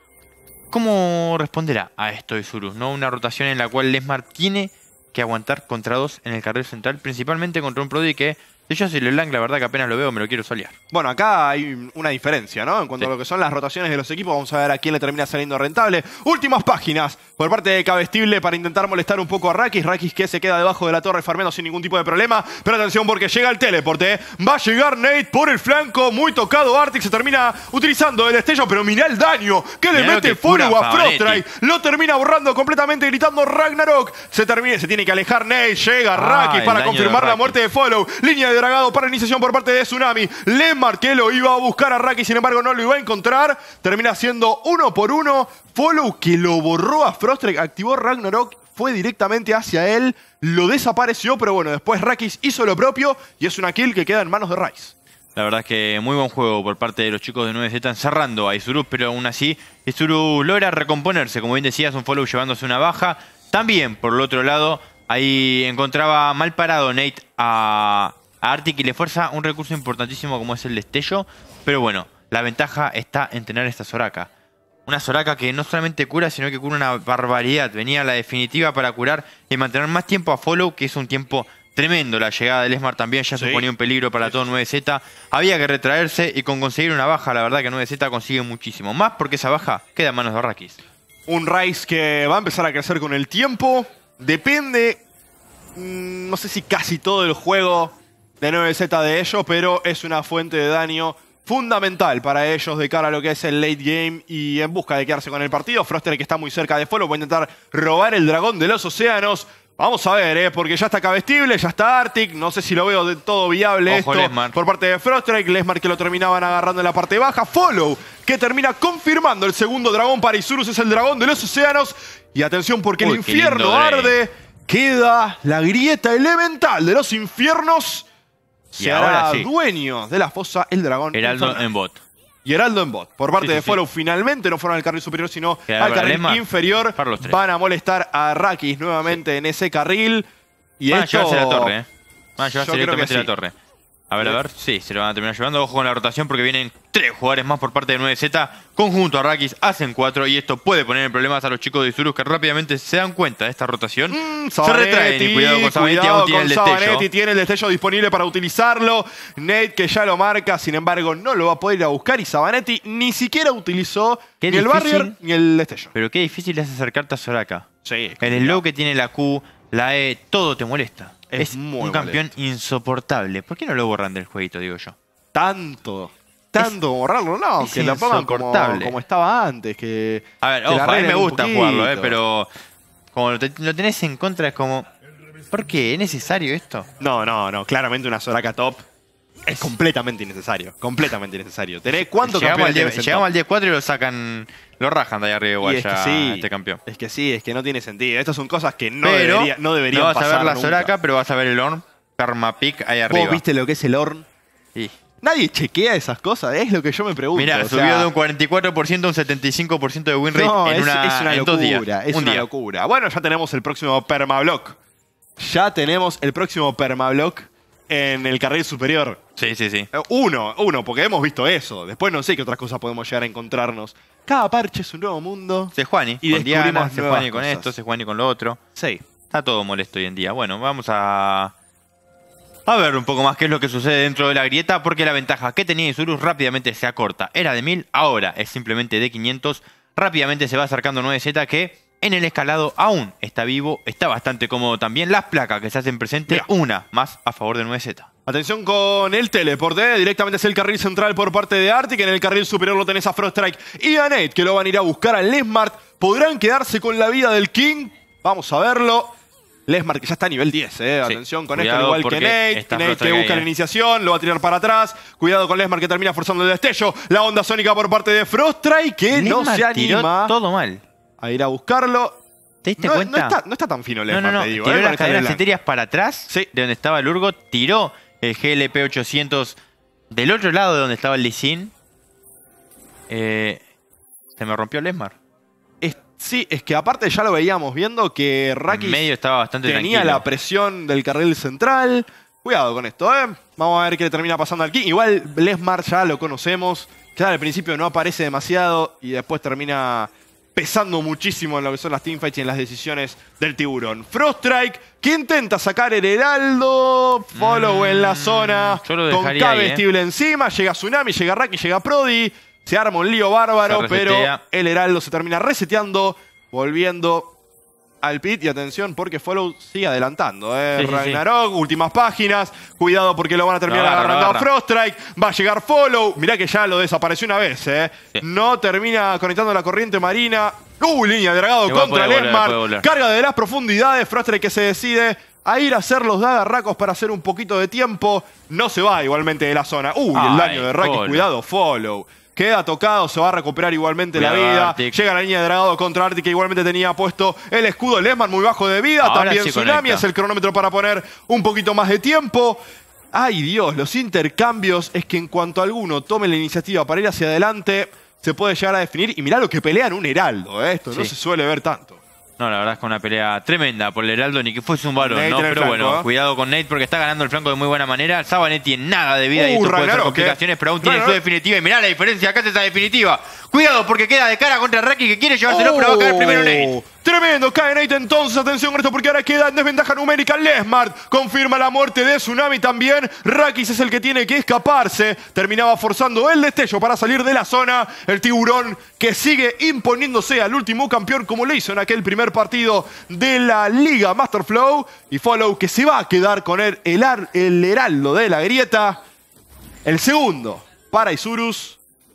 ¿cómo responderá a esto Isurus? ¿No? Una rotación en la cual Lesmar tiene que aguantar contra dos en el carril central, principalmente contra un Prodi que Si yo soy LeBlanc, la verdad que apenas lo veo me lo quiero solear. Bueno, acá hay una diferencia, ¿no? En cuanto Sí. a lo que son las rotaciones de los equipos, vamos a ver a quién le termina saliendo rentable. Últimas páginas por parte de Cabestible para intentar molestar un poco a Rakis. Rakis que se queda debajo de la torre farmeando sin ningún tipo de problema. Pero atención porque llega el teleporte. Va a llegar Nate por el flanco. Muy tocado Arctic. Se termina utilizando el destello, pero mirá el daño que le Mirá lo mete que cura follow a Savanetti. Froststrike. Lo termina borrando completamente gritando Ragnarok. Se, termina, se tiene que alejar Nate. Llega Ah, Rakis el para daño de confirmar la Rakis. muerte de Follow. Línea de dragado para iniciación por parte de Tsunami. Lemar que lo iba a buscar a Rakis, sin embargo no lo iba a encontrar. Termina siendo uno por uno. Follow que lo borró a Froststrike. Activó Ragnarok. Fue directamente hacia él. Lo desapareció, pero bueno, después Rakis hizo lo propio. Y es una kill que queda en manos de Ryze. La verdad es que muy buen juego por parte de los chicos de nueve Z encerrando a Izuru, pero aún así Izuru logra recomponerse. Como bien decías, un follow llevándose una baja. También, por el otro lado, ahí encontraba mal parado Nate a, a Arctic y le fuerza un recurso importantísimo como es el destello. Pero bueno, la ventaja está en tener esta Soraka. Una Soraka que no solamente cura, sino que cura una barbaridad. Venía la definitiva para curar y mantener más tiempo a follow, que es un tiempo tremendo. La llegada del Esmar también ya Sí. suponía un peligro para todo nueve Z. Había que retraerse y con conseguir una baja, la verdad que nueve Z consigue muchísimo. Más porque esa baja queda en manos de Rakis. Un Ryze que va a empezar a crecer con el tiempo. Depende, mmm, no sé si casi todo el juego de nueve Z de ellos, pero es una fuente de daño fundamental para ellos de cara a lo que es el late game y en busca de quedarse con el partido. Froster, que está muy cerca de Follow, va a intentar robar el dragón de los océanos. Vamos a ver, ¿eh? Porque ya está Cabestible, ya está Arctic. No sé si lo veo de todo viable Ojo, esto Lesmar. por parte de Froststrike. Lesmar que lo terminaban agarrando en la parte baja. Follow que termina confirmando el segundo dragón para Isurus. Es el dragón de los océanos. Y atención porque Uy, el qué infierno lindo Drake. arde. Queda la grieta elemental de los infiernos. Y Se ahora hará sí. dueño de la fosa el dragón Heraldo infernal. en bot. Y Heraldo en bot. Por parte Sí, sí, de sí. Follow finalmente no fueron al carril superior, sino Quedaron al para carril Lesmar. inferior. Para los tres. Van a molestar a Rakis nuevamente en ese carril. Y Van a esto... llevarse la torre, ¿eh? Van a llevarse Yo creo que directamente sí. la torre. A ver, a Bien. ver. Sí, se lo van a terminar llevando. Ojo con la rotación porque vienen tres jugadores más por parte de nueve Z. Conjunto a Rakis, hacen cuatro. Y esto puede poner en problemas a los chicos de Isurus que rápidamente se dan cuenta de esta rotación. Mm, se retraen y cuidado con Savanetti, cuidado aún tiene con el destello. Savanetti, tiene el destello disponible para utilizarlo. Nate que ya lo marca, sin embargo no lo va a poder ir a buscar. Y Savanetti ni siquiera utilizó Qué ni el difícil. barrier ni el destello. Pero qué difícil es acercarte a Soraka. Sí, El slow que tiene la Q, la E, todo te molesta. Es Es, muy un campeón molesto. insoportable. ¿Por qué no lo borran del jueguito, digo yo? Tanto. Tanto borrarlo, no, es que lo pongan como, insoportable. como estaba antes. Que, A ver, que la ojo, a mí me arreglen un gusta poquito. jugarlo, eh, pero como lo, te- lo tenés en contra es como... ¿Por qué? ¿Es necesario esto? No, no, no. Claramente una Soraka top es completamente innecesario. Completamente innecesario. ¿Tenés cuántos Llegamos al, campeones día, tenés en llegamos top? al día cuatro y lo sacan, lo rajan de ahí arriba igual Y es que ya sí, este campeón. Es que sí, es que no tiene sentido. Estas son cosas que no, pero debería, no deberían no vas pasar a ver la nunca. Soraka, pero vas a ver el Orn, Permapic ahí arriba. ¿Vos viste lo que es el Orn? Y, Nadie chequea esas cosas, es lo que yo me pregunto. mirá, o subió sea, de un cuarenta y cuatro por ciento a un setenta y cinco por ciento de win rate no, en, es, una, es una en dos días. locura, es un una día. locura. Bueno, ya tenemos el próximo permablock. Ya tenemos el próximo permablock en el carril superior. Sí, sí, sí. Eh, Uno, uno, porque hemos visto eso. Después no sé qué otras cosas podemos llegar a encontrarnos. Cada parche es un nuevo mundo. Sejuani Y con Diana, descubrimos Sejuani nuevas con cosas. esto, Sejuani con lo otro. Sí. Está todo molesto hoy en día. Bueno, vamos a... A ver un poco más qué es lo que sucede dentro de la grieta, porque la ventaja que tenía Isurus rápidamente se acorta. Era de mil, ahora es simplemente de quinientos. Rápidamente se va acercando nueve Z que en el escalado aún está vivo, está bastante cómodo también. Las placas que se hacen presente, Mirá. una más a favor de nueve Z. Atención con el teleporte, directamente es el carril central por parte de Arctic. En el carril superior lo tenés a Froststrike y a Nate, que lo van a ir a buscar a Lesmart. ¿Podrán quedarse con la vida del King? Vamos a verlo. Lesmart que ya está a nivel diez, eh. Sí, Atención con cuidado esto, igual que porque Nate. está Nate que Froststrike busca ahí, la eh. iniciación, lo va a tirar para atrás. Cuidado con Lesmart que termina forzando el destello. La onda sónica por parte de Froststrike que no Lesmar se tiró anima todo mal. a ir a buscarlo. ¿Te diste No, no cuenta? está, no está tan fino No, Lesmart, no, no. te digo. Tiró eh, las con esta cadenas Leblanc. etéreas para atrás, Sí. de donde estaba el Urgot. Tiró el G L P ochocientos del otro lado de donde estaba el Lee Sin. Eh, se me rompió Lesmar. Es- sí, es que aparte ya lo veíamos viendo que En Rakis medio estaba bastante tenía tranquilo. la presión del carril central. Cuidado con esto, ¿eh? Vamos a ver qué le termina pasando al King. Igual Lesmar ya lo conocemos. Ya al principio no aparece demasiado y después termina pesando muchísimo en lo que son las teamfights y en las decisiones del tiburón. Froststrike, que intenta sacar el heraldo. Follow mm, en la zona. Con K vestible eh. encima. Llega Tsunami, llega Raki, llega Prodi. Se arma un lío bárbaro, pero el heraldo se termina reseteando. Volviendo al pit. Y atención porque Follow sigue adelantando. ¿eh? Sí, Ragnarok, sí, sí. últimas páginas. Cuidado porque lo van a terminar agarra, agarrando agarra. a Froststrike. Va a llegar Follow. Mirá que ya lo desapareció una vez. ¿eh? Sí. No termina conectando la corriente marina. ¡Uh! Línea de dragado Igual contra Lesmar. Carga de las profundidades. Froststrike que se decide a ir a hacer los dagarracos para hacer un poquito de tiempo. No se va igualmente de la zona. ¡Uh! Ay, el daño de Raki. Cuidado, Follow. Queda tocado, se va a recuperar igualmente Cuidado, la vida. Arctic. Llega la línea de dragado contra Arctic, que igualmente tenía puesto el escudo. Lesmar muy bajo de vida. Ahora También sí Tsunami conecta. es el cronómetro para poner un poquito más de tiempo. Ay Dios, los intercambios es que en cuanto alguno tome la iniciativa para ir hacia adelante, se puede llegar a definir. Y mirá lo que pelean un heraldo. ¿eh? Esto sí. no se suele ver tanto. No, la verdad es que una pelea tremenda por el heraldo, ni que fuese un varón, ¿no? Pero flanco, bueno, ¿eh? cuidado con Nate porque está ganando el flanco de muy buena manera. Sabanetti en nada de vida uh, y esto puede ser complicaciones, pero aún tiene Ragnarok. su definitiva. Y mirá la diferencia, acá está esa definitiva. Cuidado porque queda de cara contra Raki que quiere llevárselo, uh, pero va a caer primero Nate. Tremendo, cae Nate entonces, atención con esto porque ahora queda en desventaja numérica. Lesmar confirma la muerte de Tsunami también. Rakis es el que tiene que escaparse. Terminaba forzando el destello para salir de la zona. El tiburón que sigue imponiéndose al último campeón como lo hizo en aquel primer partido de la Liga Master Flow. Y Follow que se va a quedar con el, el, el heraldo de la grieta. El segundo para Isurus.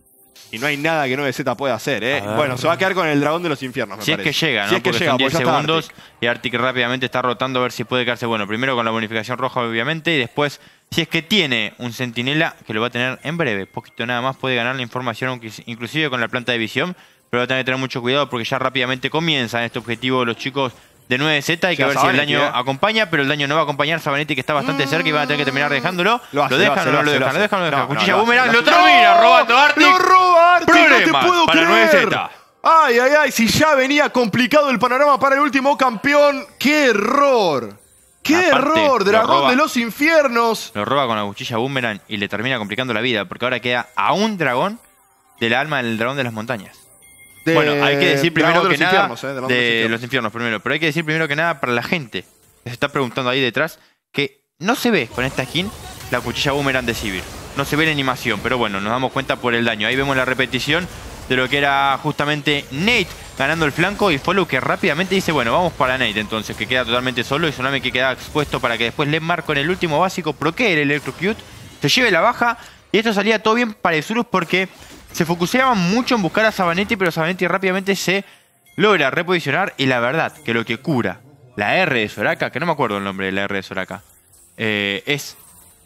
Y no hay nada que nueve Z pueda hacer, ¿eh? Bueno, se va a quedar con el dragón de los infiernos, me Si parece. es que llega, ¿no? Si es que Porque llega, son diez segundos Arctic. y Arctic rápidamente está rotando a ver si puede quedarse. Bueno, primero con la bonificación roja, obviamente, y después, si es que tiene un centinela, que lo va a tener en breve. Poquito nada más puede ganar la información, aunque inclusive con la planta de visión, pero va a tener que tener mucho cuidado porque ya rápidamente comienzan este objetivo los chicos de nueve Z. Hay que ver si el daño eh. acompaña, pero el daño no va a acompañar. Sabanetti que está bastante mm. cerca y van a tener que terminar dejándolo. Lo, hace, lo dejan o no lo dejan, lo dejan, lo dejan. Cuchilla Boomerang, lo termina robando Arctic. ¡Lo roba Arctic! ¡No te puedo para creer! nueve Z. Ay, ay, ay, si ya venía complicado el panorama para el último campeón. ¡Qué error! ¡Qué Aparte, error! Dragón roba, de los infiernos. Lo roba con la cuchilla Boomerang y le termina complicando la vida porque ahora queda a un dragón del alma del dragón de las montañas. De, bueno, hay que decir primero que nada infiernos, eh, de, de los, los infiernos primero, pero hay que decir primero que nada para la gente que se está preguntando ahí detrás que no se ve con esta skin la cuchilla Boomerang de Sivir. No se ve la animación, pero bueno, nos damos cuenta por el daño. Ahí vemos la repetición de lo que era justamente Nate ganando el flanco y Follow que rápidamente dice, bueno, vamos para Nate entonces, que queda totalmente solo y Tsunami que queda expuesto para que después Lesmar con el último básico proquee el Electrocute, se lleve la baja y esto salía todo bien para Isurus porque se focuseaban mucho en buscar a Sabanetti, pero Sabanetti rápidamente se logra reposicionar. Y la verdad, que lo que cura la R de Soraka, que no me acuerdo el nombre de la R de Soraka, eh, es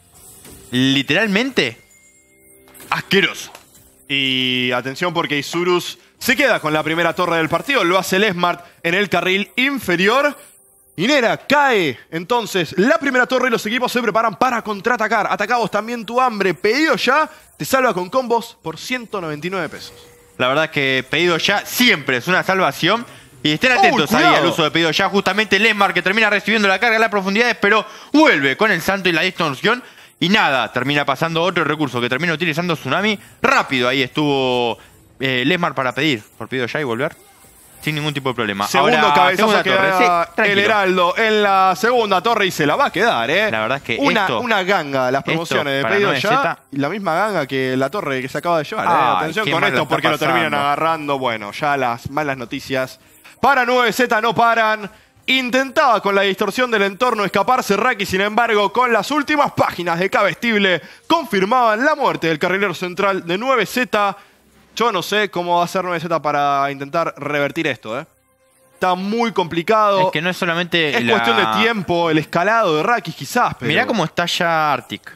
literalmente asqueroso. Y atención porque Isurus se queda con la primera torre del partido. Lo hace Lesmart en el carril inferior. Y Nera cae entonces la primera torre y los equipos se preparan para contraatacar. Atacamos también tu hambre. Pedido ya te salva con combos por ciento noventa y nueve pesos. La verdad es que pedido ya siempre es una salvación. Y estén atentos ahí al uso de pedido ya. Justamente Lesmar que termina recibiendo la carga de las profundidades, pero vuelve con el santo y la distorsión. Y nada, termina pasando otro recurso que termina utilizando Tsunami. Rápido ahí estuvo eh, Lesmar para pedir por pedido ya y volver. Sin ningún tipo de problema. Segundo Ahora, cabezazo que da sí, el Heraldo en la segunda torre y se la va a quedar, ¿eh? La verdad es que una, esto, una ganga, las promociones de pedido ya. Y la misma ganga que la torre que se acaba de llevar, ah, ¿eh? Atención con esto porque pasando. lo terminan agarrando. Bueno, ya las malas noticias. Para nueve Z no paran. Intentaba con la distorsión del entorno escaparse Raki, sin embargo, con las últimas páginas de K-Vestible confirmaban la muerte del carrilero central de nueve Z. Yo no sé cómo va a ser nueve Z para intentar revertir esto, ¿eh? Está muy complicado. Es que no es solamente Es la... cuestión de tiempo, el escalado de Rakis quizás, pero... Mirá cómo está ya Arctic.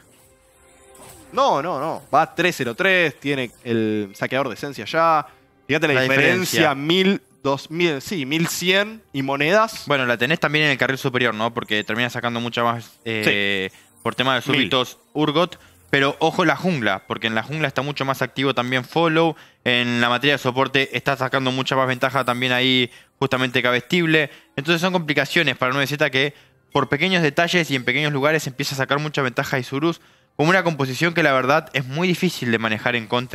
No, no, no. Va tres cero tres, tiene el saqueador de esencia ya. Fíjate la, la diferencia, mil, dos mil, sí, mil cien y monedas. Bueno, la tenés también en el carril superior, ¿no? Porque termina sacando mucha más eh, sí. por tema de súbitos Urgot. Pero ojo la jungla, porque en la jungla está mucho más activo también Follow. En la materia de soporte está sacando mucha más ventaja también ahí justamente K-Vestible. Entonces son complicaciones para nueve Z que por pequeños detalles y en pequeños lugares empieza a sacar mucha ventaja a Isurus. Como una composición que la verdad es muy difícil de manejar en contra.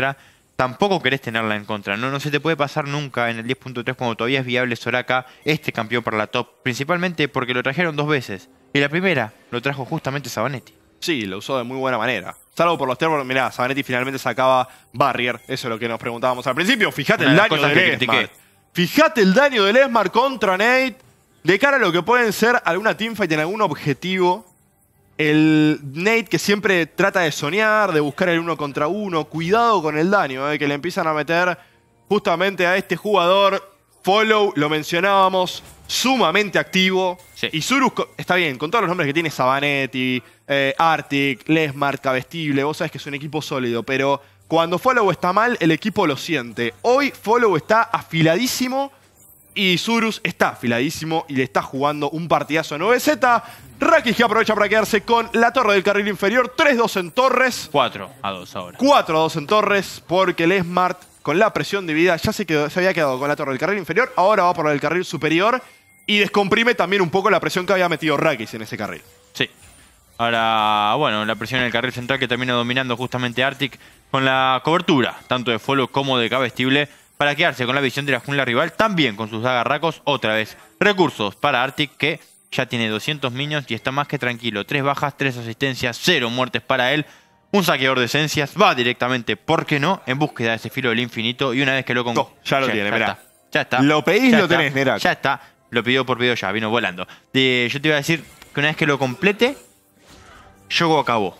tampoco querés tenerla en contra. No, no se te puede pasar nunca en el diez punto tres cuando todavía es viable Soraka, este campeón para la top. Principalmente porque lo trajeron dos veces. Y la primera lo trajo justamente Savanetti. Sí, lo usó de muy buena manera. Salvo por los termos, mirá, Savanetti finalmente sacaba Barrier. Eso es lo que nos preguntábamos al principio. Fíjate el daño del Esmar. Fíjate el daño del Esmar contra Nate. De cara a lo que pueden ser alguna teamfight en algún objetivo. El Nate que siempre trata de soñar, de buscar el uno contra uno. Cuidado con el daño, eh, que le empiezan a meter justamente a este jugador. Follow, lo mencionábamos, sumamente activo. Sí. Y Zurus, está bien, con todos los nombres que tiene Savanetti, eh, Arctic, Lesmart, Cabestible, vos sabés que es un equipo sólido, pero cuando Follow está mal, el equipo lo siente. Hoy Follow está afiladísimo y Zurus está afiladísimo y le está jugando un partidazo nueve Z. Rakis que aprovecha para quedarse con la torre del carril inferior. tres dos en torres. cuatro a dos ahora. cuatro a dos en torres porque Lesmart, con la presión de vida, ya se, quedó, se había quedado con la torre del carril inferior. Ahora va por el carril superior y descomprime también un poco la presión que había metido Rakis en ese carril. Sí. Ahora, bueno, la presión en el carril central que termina dominando justamente Arctic con la cobertura, tanto de Follow como de Cabestible, para quedarse con la visión de la jungla rival, también con sus dagarracos, otra vez. Recursos para Arctic, que ya tiene doscientos minions y está más que tranquilo. Tres bajas, tres asistencias, cero muertes para él. Un saqueador de esencias, va directamente, ¿por qué no?, en búsqueda de ese filo del infinito. Y una vez que lo... Con... No, ya lo ya, tiene, ya mirá. Está, ya está. Lo pedís, ya lo está, tenés, mirá. Ya está. Lo pidió por video ya, vino volando. De, yo te iba a decir que una vez que lo complete, Yogo acabó.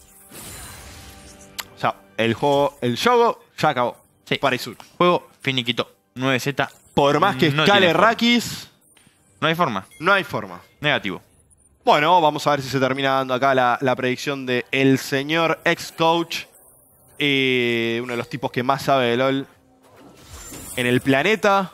O sea, el juego, el Yogo ya acabó. Sí. Para Isur. Juego finiquito. nueve Z. Por más que no escale tiene forma. Rakis, No hay forma. no hay forma. Negativo. Bueno, vamos a ver si se termina dando acá la, la predicción de el señor ex-coach. Eh, uno de los tipos que más sabe de LoL en el planeta.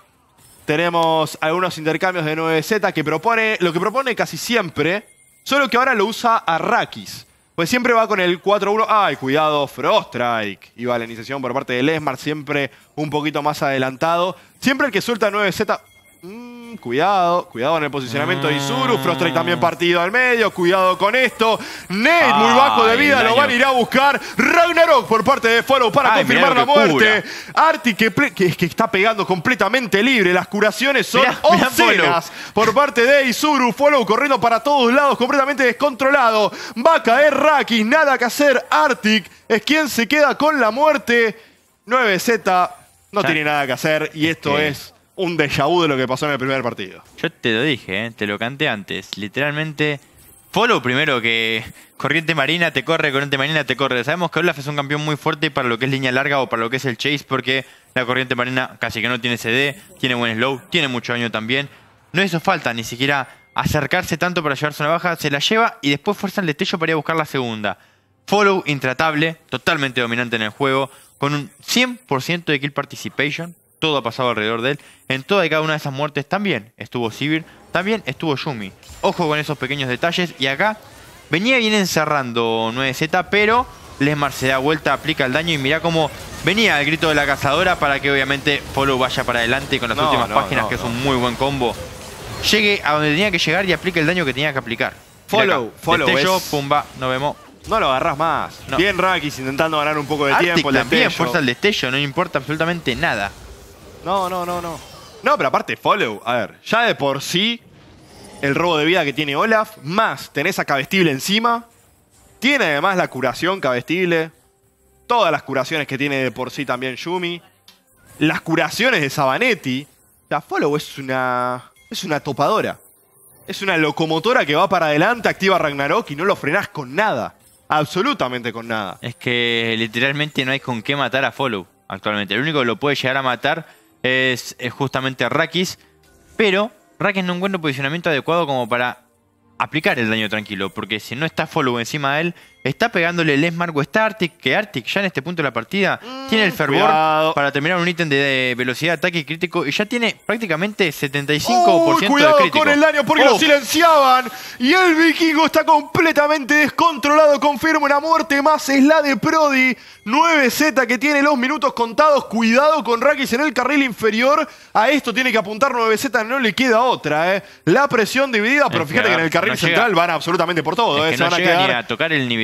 Tenemos algunos intercambios de nueve Z que propone, lo que propone casi siempre, solo que ahora lo usa a Rakis. Pues siempre va con el cuatro uno. ¡Ay, cuidado! Froststrike. Iba a la iniciación por parte de Lesmart, siempre un poquito más adelantado. Siempre el que suelta nueve Z... Mm, cuidado, cuidado en el posicionamiento de Isuru. Froststrike también partido al medio. Cuidado con esto. Nate Ay, muy bajo de vida, lo van a ir a buscar. Ragnarok por parte de Follow para Ay, confirmar la mirá lo que muerte. Arctic que, que, que está pegando completamente libre. Las curaciones son Mirá, mirá obscenas por parte de Isuru. Follow corriendo para todos lados, completamente descontrolado. Va a caer Rakis, nada que hacer. Arctic es quien se queda con la muerte. nueve Z no Ya. tiene nada que hacer y esto ¿Qué? es un déjà vu de lo que pasó en el primer partido. Yo te lo dije, ¿eh? Te lo canté antes. Literalmente, Follow primero que corriente marina te corre, corriente marina te corre. Sabemos que Olaf es un campeón muy fuerte para lo que es línea larga o para lo que es el chase, porque la corriente marina casi que no tiene C D, tiene buen slow, tiene mucho daño también. No hizo falta ni siquiera acercarse tanto para llevarse una baja, se la lleva y después fuerza el destello para ir a buscar la segunda. Follow intratable, totalmente dominante en el juego, con un cien por ciento de kill participation. Todo ha pasado alrededor de él. En toda y cada una de esas muertes también estuvo Sivir, también estuvo Yuumi. Ojo con esos pequeños detalles. Y acá venía bien encerrando nueve Z, pero Lesmart se da vuelta, aplica el daño y mirá cómo venía el grito de la cazadora para que obviamente Follow vaya para adelante con las No, últimas no, páginas, no, que no. es un muy buen combo. Llegue a donde tenía que llegar y aplique el daño que tenía que aplicar. Mirá Follow, acá. Follow Destello, es- pumba, nos vemos. No lo agarrás más. No. Bien Rakis intentando ganar un poco de Arctic tiempo. El también destello. fuerza el destello, no importa absolutamente nada. No, no, no, no. No, pero aparte Follow, a ver, ya de por sí el robo de vida que tiene Olaf, más tenés a Cabestible encima, tiene además la curación Cabestible, todas las curaciones que tiene de por sí también Yuumi, las curaciones de Savanetti. La Follow es una es una topadora. Es una locomotora que va para adelante, activa Ragnarok y no lo frenás con nada. Absolutamente con nada. Es que literalmente no hay con qué matar a Follow actualmente. El único que lo puede llegar a matar es, es justamente Rakis. Pero Rakis no encuentra un posicionamiento adecuado como para aplicar el daño tranquilo. Porque si no está Follow encima de él, está pegándole el Lesmart o está Arctic. Que Arctic ya en este punto de la partida Mm, tiene el fervor cuidado. para terminar un ítem de, de velocidad, ataque y crítico. Y ya tiene prácticamente setenta y cinco por Uy, ciento cuidado de crítico. con el daño porque Oh, lo silenciaban. Y el vikingo está completamente descontrolado. Confirma una muerte más. Es la de Prodi. nueve Z que tiene los minutos contados. Cuidado con Rakis en el carril inferior. A esto tiene que apuntar nueve Z. No le queda otra. ¿eh? La presión dividida. Pero Es fíjate que, que en el carril no central llega- van absolutamente por todo. Es ¿eh? que Se no van a llega ni quedar... a tocar el inhibidor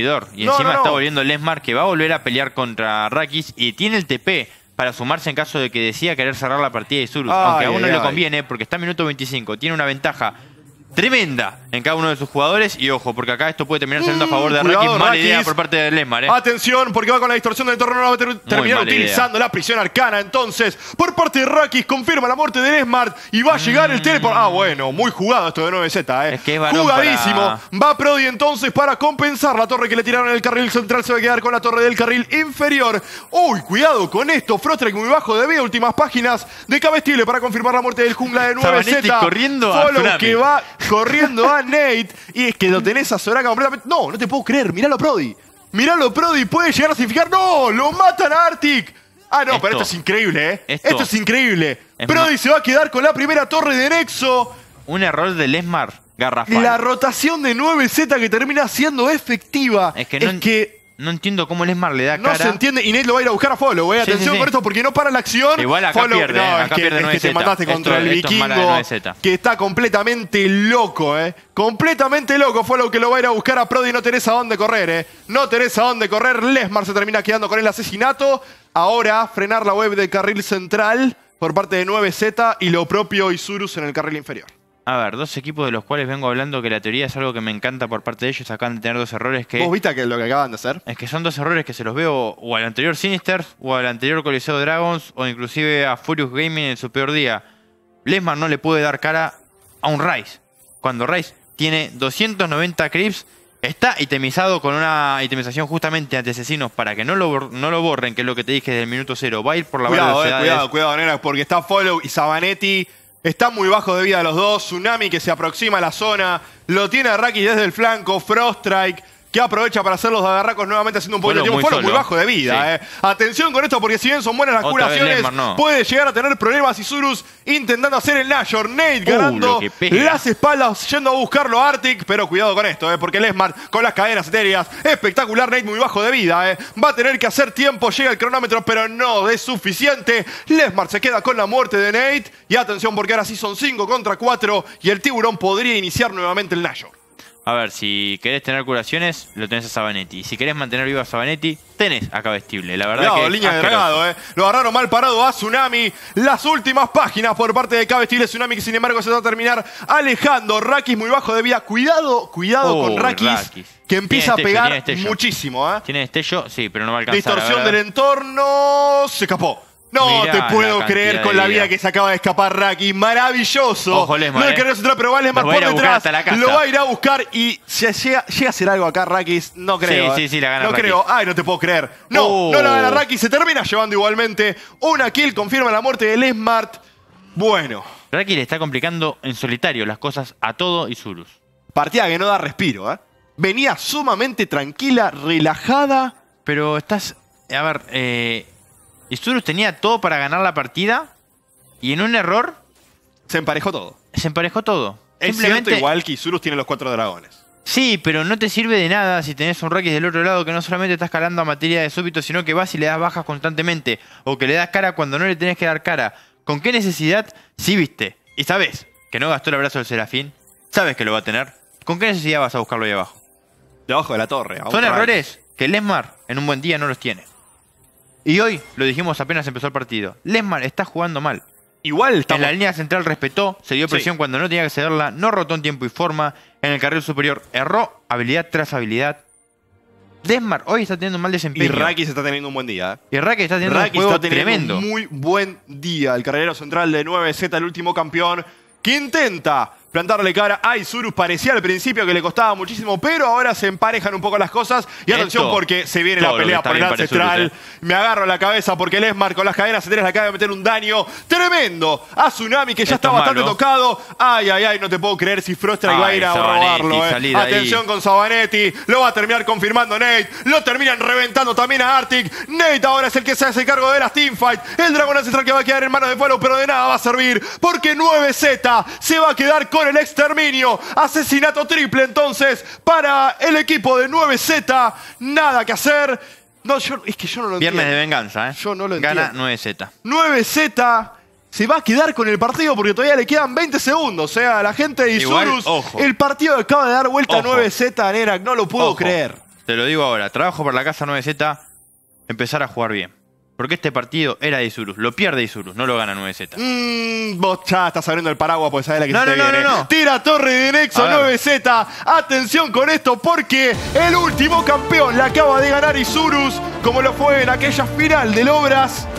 cumplidor. Y No, encima no, no. está volviendo Lesmar, que va a volver a pelear contra Rakis y tiene el T P para sumarse en caso de que decida querer cerrar la partida de Isurus. Ay, aunque a uno ay, le ay. conviene, porque está en minuto veinticinco. Tiene una ventaja tremenda en cada uno de sus jugadores. Y ojo, porque acá esto puede terminar saliendo a favor de Mm, cuidado, Rakis. Mala Rakis. idea por parte de Lesmar, ¿eh? Atención, porque va con la distorsión del entorno, no va a ter- terminar mala utilizando idea. la prisión arcana. Entonces, por parte de Rakis, confirma la muerte de Lesmart y va a llegar el teleport. Ah, bueno, muy jugado esto de nueve Z, ¿eh? Es que es varón Jugadísimo. para- Va Prodi entonces para compensar la torre que le tiraron en el carril central. Se va a quedar con la torre del carril inferior. Uy, cuidado con esto. Froststrike muy bajo de vida. Últimas páginas de Cabestible para confirmar la muerte del jungla de nueve Z. Sabanetti corriendo a Follow Tsunami. que va corriendo a Nate. Y es que lo tenés a Soraka completamente. No, no te puedo creer. Miralo, Prodi. Miralo, Prodi. Puede llegar a significar. ¡No! ¡Lo matan a Arctic! Ah, no, Esto- pero esto es increíble, ¿eh? esto- Esto, es increíble. es Prodi ma- se va a quedar con la primera torre de Nexo. Un error de Lesmar garrafal. La rotación de nueve Z que termina siendo efectiva. Es que no, en- que no entiendo cómo Lesmar le da no cara. se entiende. Y Nate lo va a ir a buscar a Follow, ¿eh? Sí, Atención sí, sí. con esto porque no para la acción. Igual acá Follow, pierde, no, ¿eh? es Acá que, pierde es que nueve te Z. mandaste contra Esto- el esto es mala de vikingo nueve Z. que está completamente loco, ¿eh? Completamente loco. Follow que lo va a ir a buscar a Prodi. No tenés a dónde correr, ¿eh? No tenés a dónde correr. Lesmar se termina quedando con el asesinato. Ahora frenar la web del carril central por parte de nueve Z y lo propio Isurus en el carril inferior. A ver, dos equipos de los cuales vengo hablando que la teoría es algo que me encanta por parte de ellos. Acaban de tener dos errores que... ¿Vos viste que lo que acaban de hacer? Es que son dos errores que se los veo o al anterior Sinister o al anterior Coliseo Dragons o inclusive a Furious Gaming en su peor día. Lesmar no le puede dar cara a un Ryze. Cuando Ryze tiene doscientos noventa creeps, está itemizado con una itemización justamente ante asesinos para que no lo, bor- no lo borren, que es lo que te dije desde el minuto cero. Va a ir por la Cuidado, barra de eh, velocidades. cuidado, cuidado, nena, porque está Follow y Sabanetti. Están muy bajos de vida los dos. Tsunami que se aproxima a la zona. Lo tiene a Raki desde el flanco. Froststrike que aprovecha para hacer los agarracos nuevamente haciendo un poquito de Follow tiempo. muy Follow muy solo. bajo de vida. Sí. Eh. Atención con esto porque si bien son buenas las Otra vez curaciones, Lesmar, no. puede llegar a tener problemas Isurus intentando hacer el Nashor. Nate ganando lo que pega. las espaldas yendo a buscarlo a Arctic. Pero cuidado con esto, eh, porque Lesmar con las cadenas etéreas. Espectacular, Nate muy bajo de vida. Eh. Va a tener que hacer tiempo. Llega el cronómetro, pero no es suficiente. Lesmar se queda con la muerte de Nate. Y atención porque ahora sí son cinco contra cuatro. Y el tiburón podría iniciar nuevamente el Nashor. A ver, si querés tener curaciones, lo tenés a Sabanetti. Si querés mantener vivo a Sabanetti, tenés a Cabestible. La verdad Cuidado, que es línea de asqueroso. dragado, eh. Lo agarraron mal parado a Tsunami. Las últimas páginas por parte de Cabestible. Tsunami que sin embargo se va a terminar alejando. Rakis muy bajo de vida. Cuidado, cuidado Oh, con Rakis, Rakis. que empieza Tiene a destello, pegar tiene destello. muchísimo, ¿eh? ¿Tiene destello? Sí, pero no va a alcanzar. Distorsión a ver. del entorno. Se escapó. No Mirá te la puedo cantidad creer de con la vida vida. que se acaba de escapar Raki. Maravilloso. Ojo, Lesmar, No el eh. carrero central, pero va Lesmar Los va a por ir a buscar detrás. hasta la casa. Lo va a ir a buscar y si llega, llega a hacer algo acá Rakis. No creo. Sí, eh. sí, sí, la gana No Rakis. creo. Ay, no te puedo creer. No, Oh. no la gana Rakis. Se termina llevando igualmente una kill. Confirma la muerte de Lesmart. Bueno, Raki le está complicando en solitario las cosas a todo Isurus. partida que no da respiro, ¿eh? Venía sumamente tranquila, relajada. Pero estás... A ver, eh, Isurus tenía todo para ganar la partida y en un error Se emparejó todo. se emparejó todo. Es Simplemente, cierto igual que Isurus tiene los cuatro dragones. Sí, pero no te sirve de nada si tenés un Rakis del otro lado que no solamente está escalando a materia de súbito, sino que vas y le das bajas constantemente. O que le das cara cuando no le tenés que dar cara. ¿Con qué necesidad? Sí viste. Y sabés que no gastó el abrazo del Serafín. Sabes que lo va a tener. ¿Con qué necesidad vas a buscarlo ahí abajo? Debajo de la torre. a un Son rayo. errores que Lesmar en un buen día no los tiene. Y hoy, lo dijimos apenas empezó el partido, Lesmar está jugando mal. Igual En estamos... la línea central respetó, se dio presión Sí. cuando no tenía que cederla, no rotó en tiempo y forma. En el carril superior erró habilidad tras habilidad. Lesmar hoy está teniendo un mal desempeño. Y Rakis está teniendo un buen día. ¿eh? Y Raki está teniendo Rakis un juego está teniendo tremendo. un muy buen día. El carrilero central de nueve Z, el último campeón, que intenta plantarle cara a Isurus. Parecía al principio que le costaba muchísimo, pero ahora se emparejan un poco las cosas. Y atención Esto, porque se viene todo la lo pelea que está por el bien para ancestral. Isurus, Me agarro la cabeza porque Lesmar con las cadenas centrales le acaba de meter un daño tremendo a Tsunami, que ya Esto está es bastante malo. tocado. Ay, ay, ay, no te puedo creer si Froststrike va a Ay, ir a Sabanetti, robarlo. eh. salí de ahí. Atención con Sabanetti. Lo va a terminar confirmando Nate. Lo terminan reventando también a Arctic. Nate ahora es el que se hace cargo de las teamfights. El dragón ancestral que va a quedar en manos de Follow, pero de nada va a servir. Porque nueve Z se va a quedar con el exterminio. Asesinato triple entonces para el equipo de nueve Z. Nada que hacer. No, yo, es que yo no lo Viernes de entiendo. venganza, ¿eh? Yo no lo Gana entiendo. nueve Z. nueve Z se va a quedar con el partido porque todavía le quedan veinte segundos. O sea, la gente de Igual, Isurus, ojo. el partido acaba de dar vuelta a Ojo. nueve Z, Nerak. No lo puedo Ojo. creer. te lo digo ahora, trabajo por la casa nueve Z, empezar a jugar bien. Porque este partido era de Isurus. Lo pierde Isurus, no lo gana nueve Z. Mmm, vos ya estás abriendo el paraguas porque sabés la que no, se no, te no, viene. No, no. Tira torre de Nexo nueve Z. Atención con esto porque el último campeón la acaba de ganar Isurus, como lo fue en aquella final del Obras.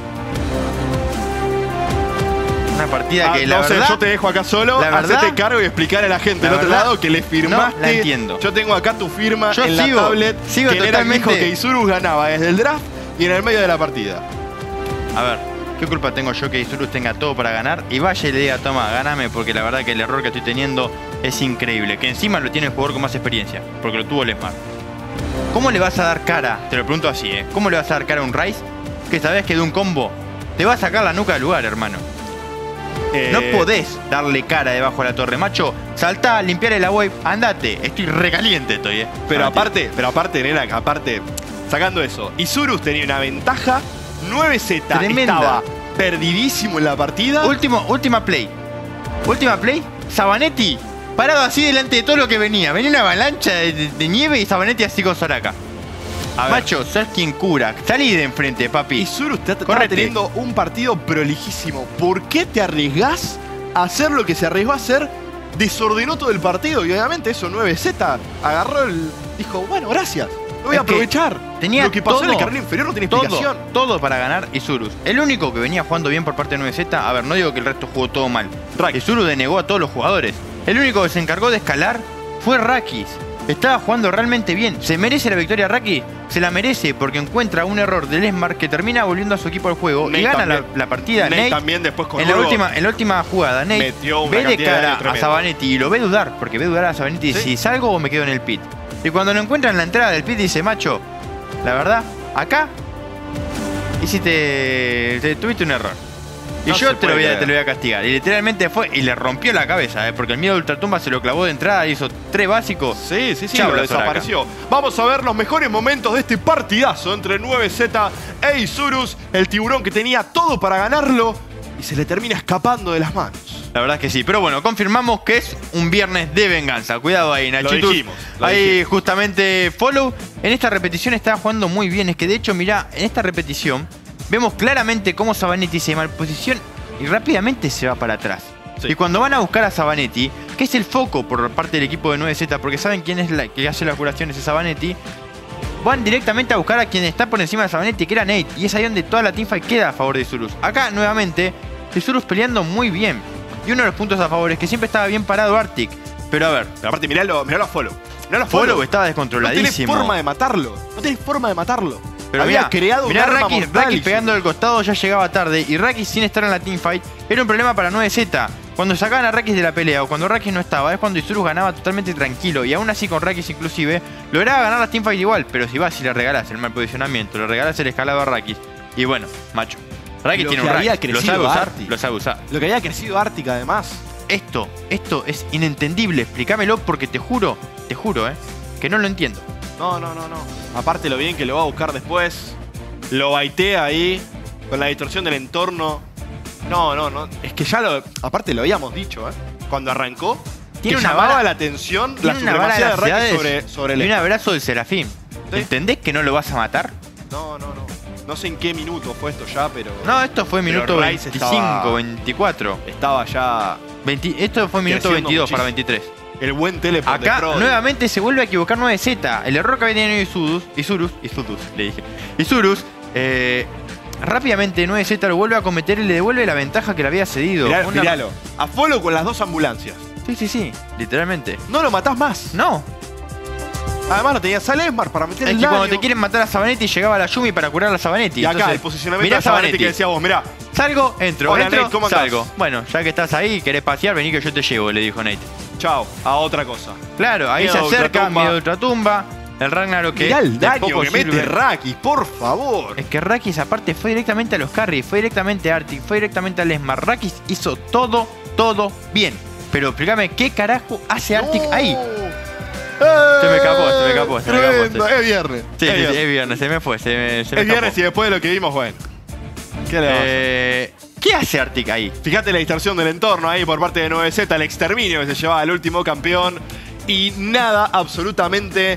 Una partida ah, que la no sé, verdad... yo te dejo acá solo, la verdad, hacete cargo y explicar a la gente del la otro verdad, lado que le firmaste. No la entiendo. Yo tengo acá tu firma yo en sigo, la tablet. Sigo que totalmente... dijo que Isurus ganaba desde el draft y en el medio de la partida. A ver, ¿qué culpa tengo yo que Isurus tenga todo para ganar? Y vaya y le diga, toma, gáname, porque la verdad que el error que estoy teniendo es increíble. Que encima lo tiene el jugador con más experiencia, porque lo tuvo Lesmar. ¿Cómo le vas a dar cara? Te lo pregunto así, ¿eh? ¿Cómo le vas a dar cara a un Ryze que sabes que de un combo te va a sacar la nuca del lugar, hermano? Eh... No podés darle cara debajo de la torre, macho. Saltá, limpiarle la wave, andate. Estoy recaliente, estoy, ¿eh? Pero andate. aparte, pero aparte, nena, aparte, sacando eso, Isurus tenía una ventaja. nueve Z Tremenda. Estaba perdidísimo en la partida. Último, última play. Última play. Sabanetti parado así delante de todo lo que venía. Venía una avalancha de, de, de nieve y Sabanetti así con Soraka. A Macho, sos quien cura. Salí de enfrente, papi. Isurus está teniendo un partido prolijísimo. ¿Por qué te arriesgás a hacer lo que se arriesgó a hacer? Desordenó todo el partido y obviamente eso nueve Z agarró el... Dijo, bueno, gracias. Lo voy a aprovechar. Tenía lo que pasó todo, en el carril inferior no tiene todo, explicación. Todo para ganar Isurus. El único que venía jugando bien por parte de nueve Z, a ver, no digo que el resto jugó todo mal. Rakis. Isurus denegó a todos los jugadores. El único que se encargó de escalar fue Rakis. Estaba jugando realmente bien. ¿Se merece la victoria Rakis? Se la merece porque encuentra un error de Lesmar que termina volviendo a su equipo al juego Nate y gana la, la partida. Nate, Nate también después con en la, última, en la última jugada, Nate ve de cara de a Sabanetti y lo ve dudar, porque ve dudar a Sabanetti ¿Sí? si salgo o me quedo en el pit. Y cuando lo encuentra en la entrada del pit dice, macho, la verdad, acá hiciste, te, tuviste un error. Y no yo te lo, voy a, te lo voy a castigar. Y literalmente fue y le rompió la cabeza, ¿eh? Porque el miedo de Ultratumba se lo clavó de entrada, hizo tres básicos. Sí, sí, sí, Chau, lo desapareció. Vamos a ver los mejores momentos de este partidazo entre nueve Z e Isurus. El tiburón que tenía todo para ganarlo y se le termina escapando de las manos. La verdad es que sí. Pero bueno, confirmamos que es un viernes de venganza. Cuidado ahí, Nachitus. Lo dijimos. Lo ahí dijimos. justamente Follow. En esta repetición estaba jugando muy bien. Es que de hecho, mirá, en esta repetición vemos claramente cómo Sabanetti se malposiciona y rápidamente se va para atrás. Sí. Y cuando van a buscar a Sabanetti, que es el foco por parte del equipo de nueve Z, porque saben quién es la que hace las curaciones de Sabanetti, van directamente a buscar a quien está por encima de Sabanetti, que era Nate. Y es ahí donde toda la teamfight queda a favor de Isurus. Acá, nuevamente, Isurus peleando muy bien. Y uno de los puntos a favor es que siempre estaba bien parado Arctic. Pero a ver, pero aparte, miralo, miralo a Follow. Miralo a Follow. Follow estaba descontroladísimo. No tenés forma de matarlo. No tenés forma de matarlo. Pero había mirá, creado mirá un arma Rakis, mortal. Rakis pegando del costado ya llegaba tarde. Y Rakis sin estar en la teamfight era un problema para nueve Z. Cuando sacaban a Rakis de la pelea o cuando Rakis no estaba, es cuando Isurus ganaba totalmente tranquilo. Y aún así con Rakis inclusive, lograba ganar la teamfight igual. Pero si vas y le regalas el mal posicionamiento, le regalas el escalado a Rakis. Y bueno, macho, Rakis tiene un Rakis, lo sabe usar, lo sabe usar. Lo que había crecido Arctic además. Esto, esto es inentendible. Explícamelo porque te juro, te juro, eh, que no lo entiendo. No, no, no, no. Aparte lo bien que lo va a buscar después. Lo baitea ahí, con la distorsión del entorno. No, no, no. Es que ya lo... Aparte lo habíamos dicho, ¿eh? Cuando arrancó, tiene que una llamaba vara, la atención la una vara supremacía de Rakis sobre, sobre el... Y un abrazo del Serafín. ¿Sí? ¿Entendés que no lo vas a matar? No, no, no. No sé en qué minuto fue esto ya, pero... No, esto fue minuto veinticinco, estaba, veinticuatro. Estaba ya... veinte, esto fue minuto veintidós muchísimo. Para veintitrés. El buen teleport Acá de Pro. nuevamente se vuelve a equivocar nueve Z. El error que había tenido Isurus, Isurus, Isurus, le dije. Isurus, eh, rápidamente nueve Z lo vuelve a cometer y le devuelve la ventaja que le había cedido. Mirá, Una... Miralo. A Follow con las dos ambulancias. Sí, sí, sí. Literalmente. No lo matás más. No. Además no tenías a Lesmar para meter es el que daño. cuando te quieren matar a Sabanetti llegaba la Yumi para curar a Sabanetti. Y acá entonces, el posicionamiento de Sabanetti que decía vos, mirá. Salgo, entro, Hola, entro, Nate, ¿cómo salgo. andás? Bueno, ya que estás ahí y querés pasear, vení que yo te llevo, le dijo Nate. Chao, a otra cosa. Claro, ahí miedo se acerca, ultratumba. miedo de ultratumba. El Ragnarok que... Mirá el daño que sirve. mete Rakis, por favor. Es que Rakis aparte fue directamente a los carries, fue directamente a Arctic, fue directamente a Lesmar. Rakis hizo todo, todo bien. Pero explícame, ¿qué carajo hace Arctic no. ahí? Eh, se me escapó, se me escapó, se me escapó. Es viernes. Sí, es, sí, viernes. es viernes, se me fue, se me, se me Es viernes escapó. y después de lo que vimos, bueno. ¿Qué le vamos eh, ¿Qué hace Arctic ahí? Fíjate la distorsión del entorno ahí por parte de nueve Z, el exterminio que se llevaba al último campeón. Y nada, absolutamente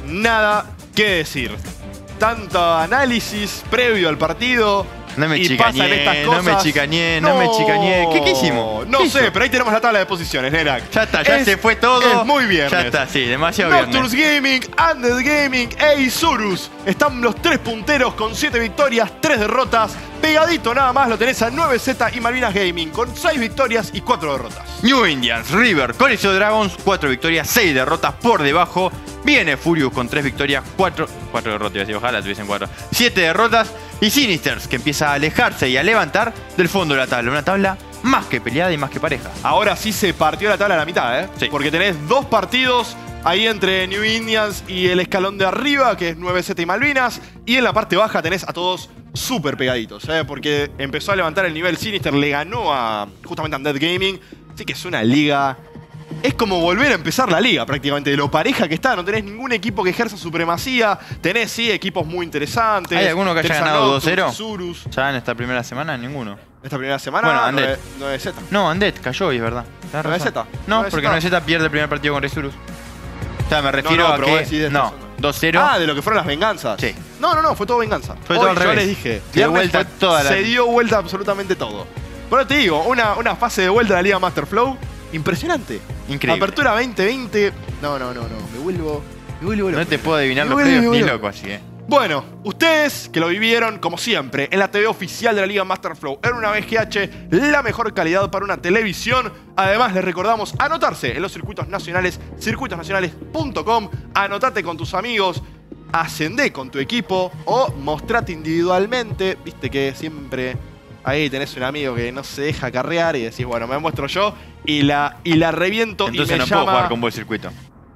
nada que decir. Tanto análisis previo al partido. No me y chicañé, pasan estas cosas. no me chicañé, no, no me chicañé. ¿Qué, qué hicimos? No ¿Qué sé, hizo? pero ahí tenemos la tabla de posiciones, Nerak. Ya está, ya es, se fue todo. Es muy viernes. Ya está, sí, demasiado Nocturnes viernes. Gaming, Undead Gaming e Isurus están los tres punteros con siete victorias, tres derrotas. Pegadito nada más lo tenés a nueve Z y Malvinas Gaming con seis victorias y cuatro derrotas. New Indians, River, Coliseo Dragons, cuatro victorias, seis derrotas por debajo. Viene Furious con tres victorias, cuatro, cuatro derrotas, iba a decir, ojalá tuviesen cuatro. siete derrotas. Y Sinisters, que empieza a alejarse y a levantar del fondo de la tabla. Una tabla más que peleada y más que pareja. Ahora sí se partió la tabla a la mitad, ¿eh? Sí. Porque tenés dos partidos ahí entre New Indians y el escalón de arriba, que es nueve Z y Malvinas. Y en la parte baja tenés a todos súper pegaditos, ¿eh? Porque empezó a levantar el nivel Sinister, le ganó a justamente a Undead Gaming. Así que es una liga... Es como volver a empezar la liga prácticamente, de lo pareja que está. No tenés ningún equipo que ejerza supremacía. Tenés, sí, equipos muy interesantes. ¿Hay alguno que haya Tenés a ganado Nocturne, dos cero? Surus. Ya en esta primera semana, ninguno. Esta primera semana, Bueno, Undead. nueve Z. No, Undead cayó hoy, es verdad. Tenés nueve razón. Z. No, nueve porque Z. nueve Z pierde el primer partido con Resurus. O sea, me refiero no, a pero vos que... decís de No, esto. dos cero. Ah, de lo que fueron las venganzas. Sí. No, no, no, fue todo venganza. Fue Hoy todo al yo revés. les dije. Se dio viernes vuelta fue- toda la- Se dio vuelta absolutamente todo. Pero te digo, una, una fase de vuelta de la Liga Masterflow impresionante. Increíble. Apertura veinte veinte. No, no, no, no. Me vuelvo. Me vuelvo loco. No te puedo adivinar Me los vuelvo, previos me ni vuelvo. loco, así que... Bueno, ustedes que lo vivieron, como siempre, en la T V oficial de la Liga Masterflow, en una V G H, la mejor calidad para una televisión. Además, les recordamos anotarse en los circuitos nacionales, circuitos nacionales punto com. Anotate con tus amigos, ascendé con tu equipo o mostrate individualmente. Viste que siempre ahí tenés un amigo que no se deja carrear y decís, bueno, me muestro yo y la, y la reviento Entonces y me no llama... puedo jugar con vos el circuito.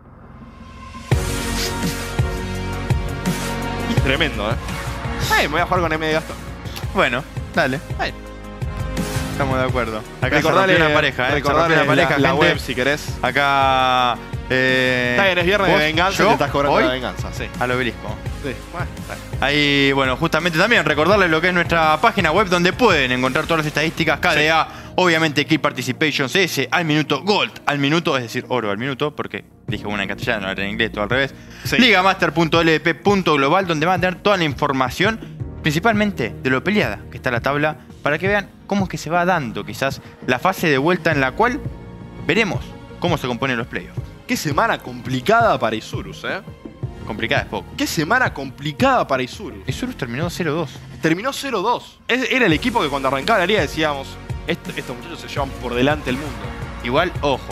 Tremendo, ¿eh? Ay, me voy a jugar con M de Gastón. Bueno, dale. Ay. Estamos de acuerdo. Acá Recordale, se rompió una pareja, ¿eh? Se recordale rompió una pareja, la, la gente. web si querés. Acá... Eh, Está bien, es viernes de vos, venganza y yo, te estás cobrando hoy, la venganza, sí. al obelisco. Sí, bueno, está bien. Ahí, bueno, justamente también recordarles lo que es nuestra página web donde pueden encontrar todas las estadísticas, K D A, obviamente Key Participation, C S, al minuto, Gold, al minuto, es decir, oro al minuto, porque dije una en castellano, otra en inglés, todo al revés. Sí. Ligamaster punto L V P punto global, donde van a tener toda la información, principalmente de lo peleada que está la tabla, para que vean cómo es que se va dando quizás la fase de vuelta en la cual veremos cómo se componen los playoffs. Qué semana complicada para Isurus, ¿eh? Complicada es poco. Qué semana complicada para Isurus. Isurus terminó cero dos. Terminó cero dos. Es- Era el equipo que cuando arrancaba la liga decíamos, "Est- estos muchachos se llevan por delante el mundo. Igual, ojo.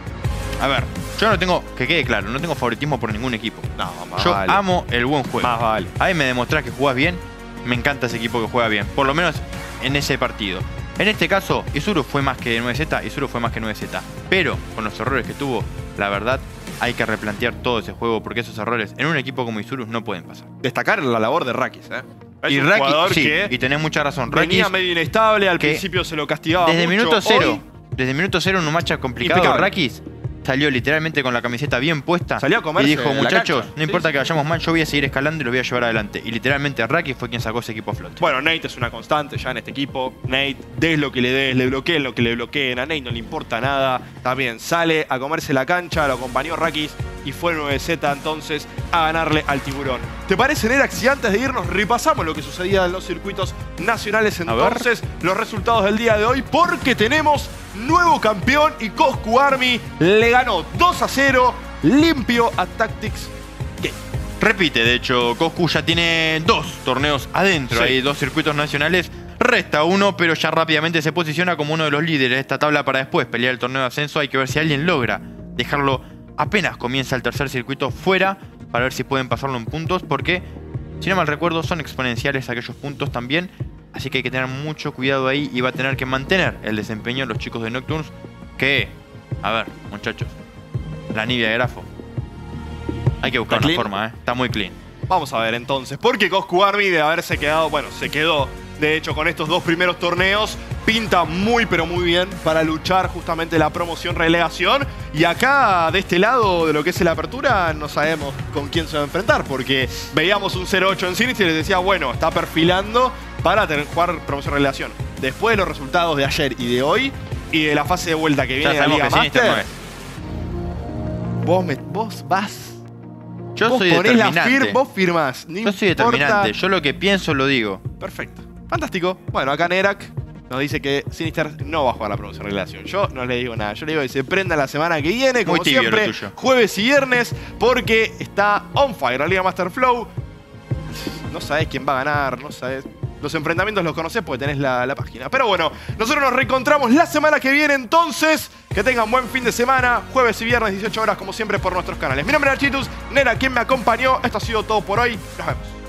A ver, yo no tengo, que quede claro, no tengo favoritismo por ningún equipo. No, más Yo vale. amo el buen juego. Más vale. Ahí me demostrás que jugás bien. Me encanta ese equipo que juega bien. Por lo menos en ese partido. En este caso, Isurus fue más que nueve Z. Isurus fue más que nueve Z. Pero con los errores que tuvo, la verdad, hay que replantear todo ese juego. Porque esos errores en un equipo como Isurus no pueden pasar. Destacar la labor de Rakis, ¿eh? Es y un Raki, jugador sí, que y tenés mucha razón. venía Rakis, medio inestable, al que principio se lo castigaba desde mucho. minuto cero, Hoy desde minuto cero en un match complicado, Impecable. Rakis salió literalmente con la camiseta bien puesta. Salió a comerse y dijo, la muchachos, cancha". no importa Sí, que sí. vayamos mal, yo voy a seguir escalando y lo voy a llevar adelante. Y literalmente Rakis fue quien sacó ese equipo a flote. Bueno, Nate es una constante ya en este equipo. Nate, des lo que le des, le bloqueen lo que le bloqueen. A Nate no le importa nada. También sale a comerse la cancha, lo acompañó Rakis y fue nueve Z entonces a ganarle al tiburón. ¿Te parece, Nerax? Si antes de irnos repasamos lo que sucedía en los circuitos nacionales A ver. entonces, los resultados del día de hoy, porque tenemos nuevo campeón y Coscu Army le ganó dos a cero limpio a Tactics Game. Repite, de hecho, Coscu ya tiene dos torneos adentro, Sí. hay dos circuitos nacionales. Resta uno, pero ya rápidamente se posiciona como uno de los líderes de esta tabla para después pelear el torneo de ascenso. Hay que ver si alguien logra dejarlo apenas comienza el tercer circuito fuera para ver si pueden pasarlo en puntos, porque, si no mal recuerdo, son exponenciales aquellos puntos también. Así que hay que tener mucho cuidado ahí y va a tener que mantener el desempeño los chicos de Nocturnes. Que, a ver, muchachos, la Nibia de Grafo. Hay que buscar ¿Está una clean? forma, ¿eh? Está muy clean. Vamos a ver entonces, porque Coscu Army de haberse quedado, bueno, se quedó de hecho con estos dos primeros torneos, pinta muy pero muy bien para luchar justamente la promoción relegación. Y acá de este lado de lo que es la apertura no sabemos con quién se va a enfrentar, porque veíamos un cero ocho en Sinister y les decía, bueno, está perfilando para tener, jugar promoción relegación. Después de los resultados de ayer y de hoy y de la fase de vuelta que Ya viene de la sabemos Liga que Sinister no Master, es. vos, me, vos vas... Yo vos soy ponés la determinante. fir, vos firmás. No Yo soy importa. determinante. Yo lo que pienso lo digo. Perfecto. Fantástico. Bueno, acá Nerak nos dice que Sinister no va a jugar la promoción Revelación. Yo no le digo nada. Yo le digo que se prenda la semana que viene, como Muy tibio siempre, lo tuyo. jueves y viernes, porque está on fire la Liga Master Flow. No sabés quién va a ganar, no sabés. Los enfrentamientos los conocés porque tenés la, la página. Pero bueno, nosotros nos reencontramos la semana que viene entonces. Que tengan buen fin de semana. Jueves y viernes, dieciocho horas, como siempre, por nuestros canales. Mi nombre es Architus. Nera, quien me acompañó. Esto ha sido todo por hoy. Nos vemos.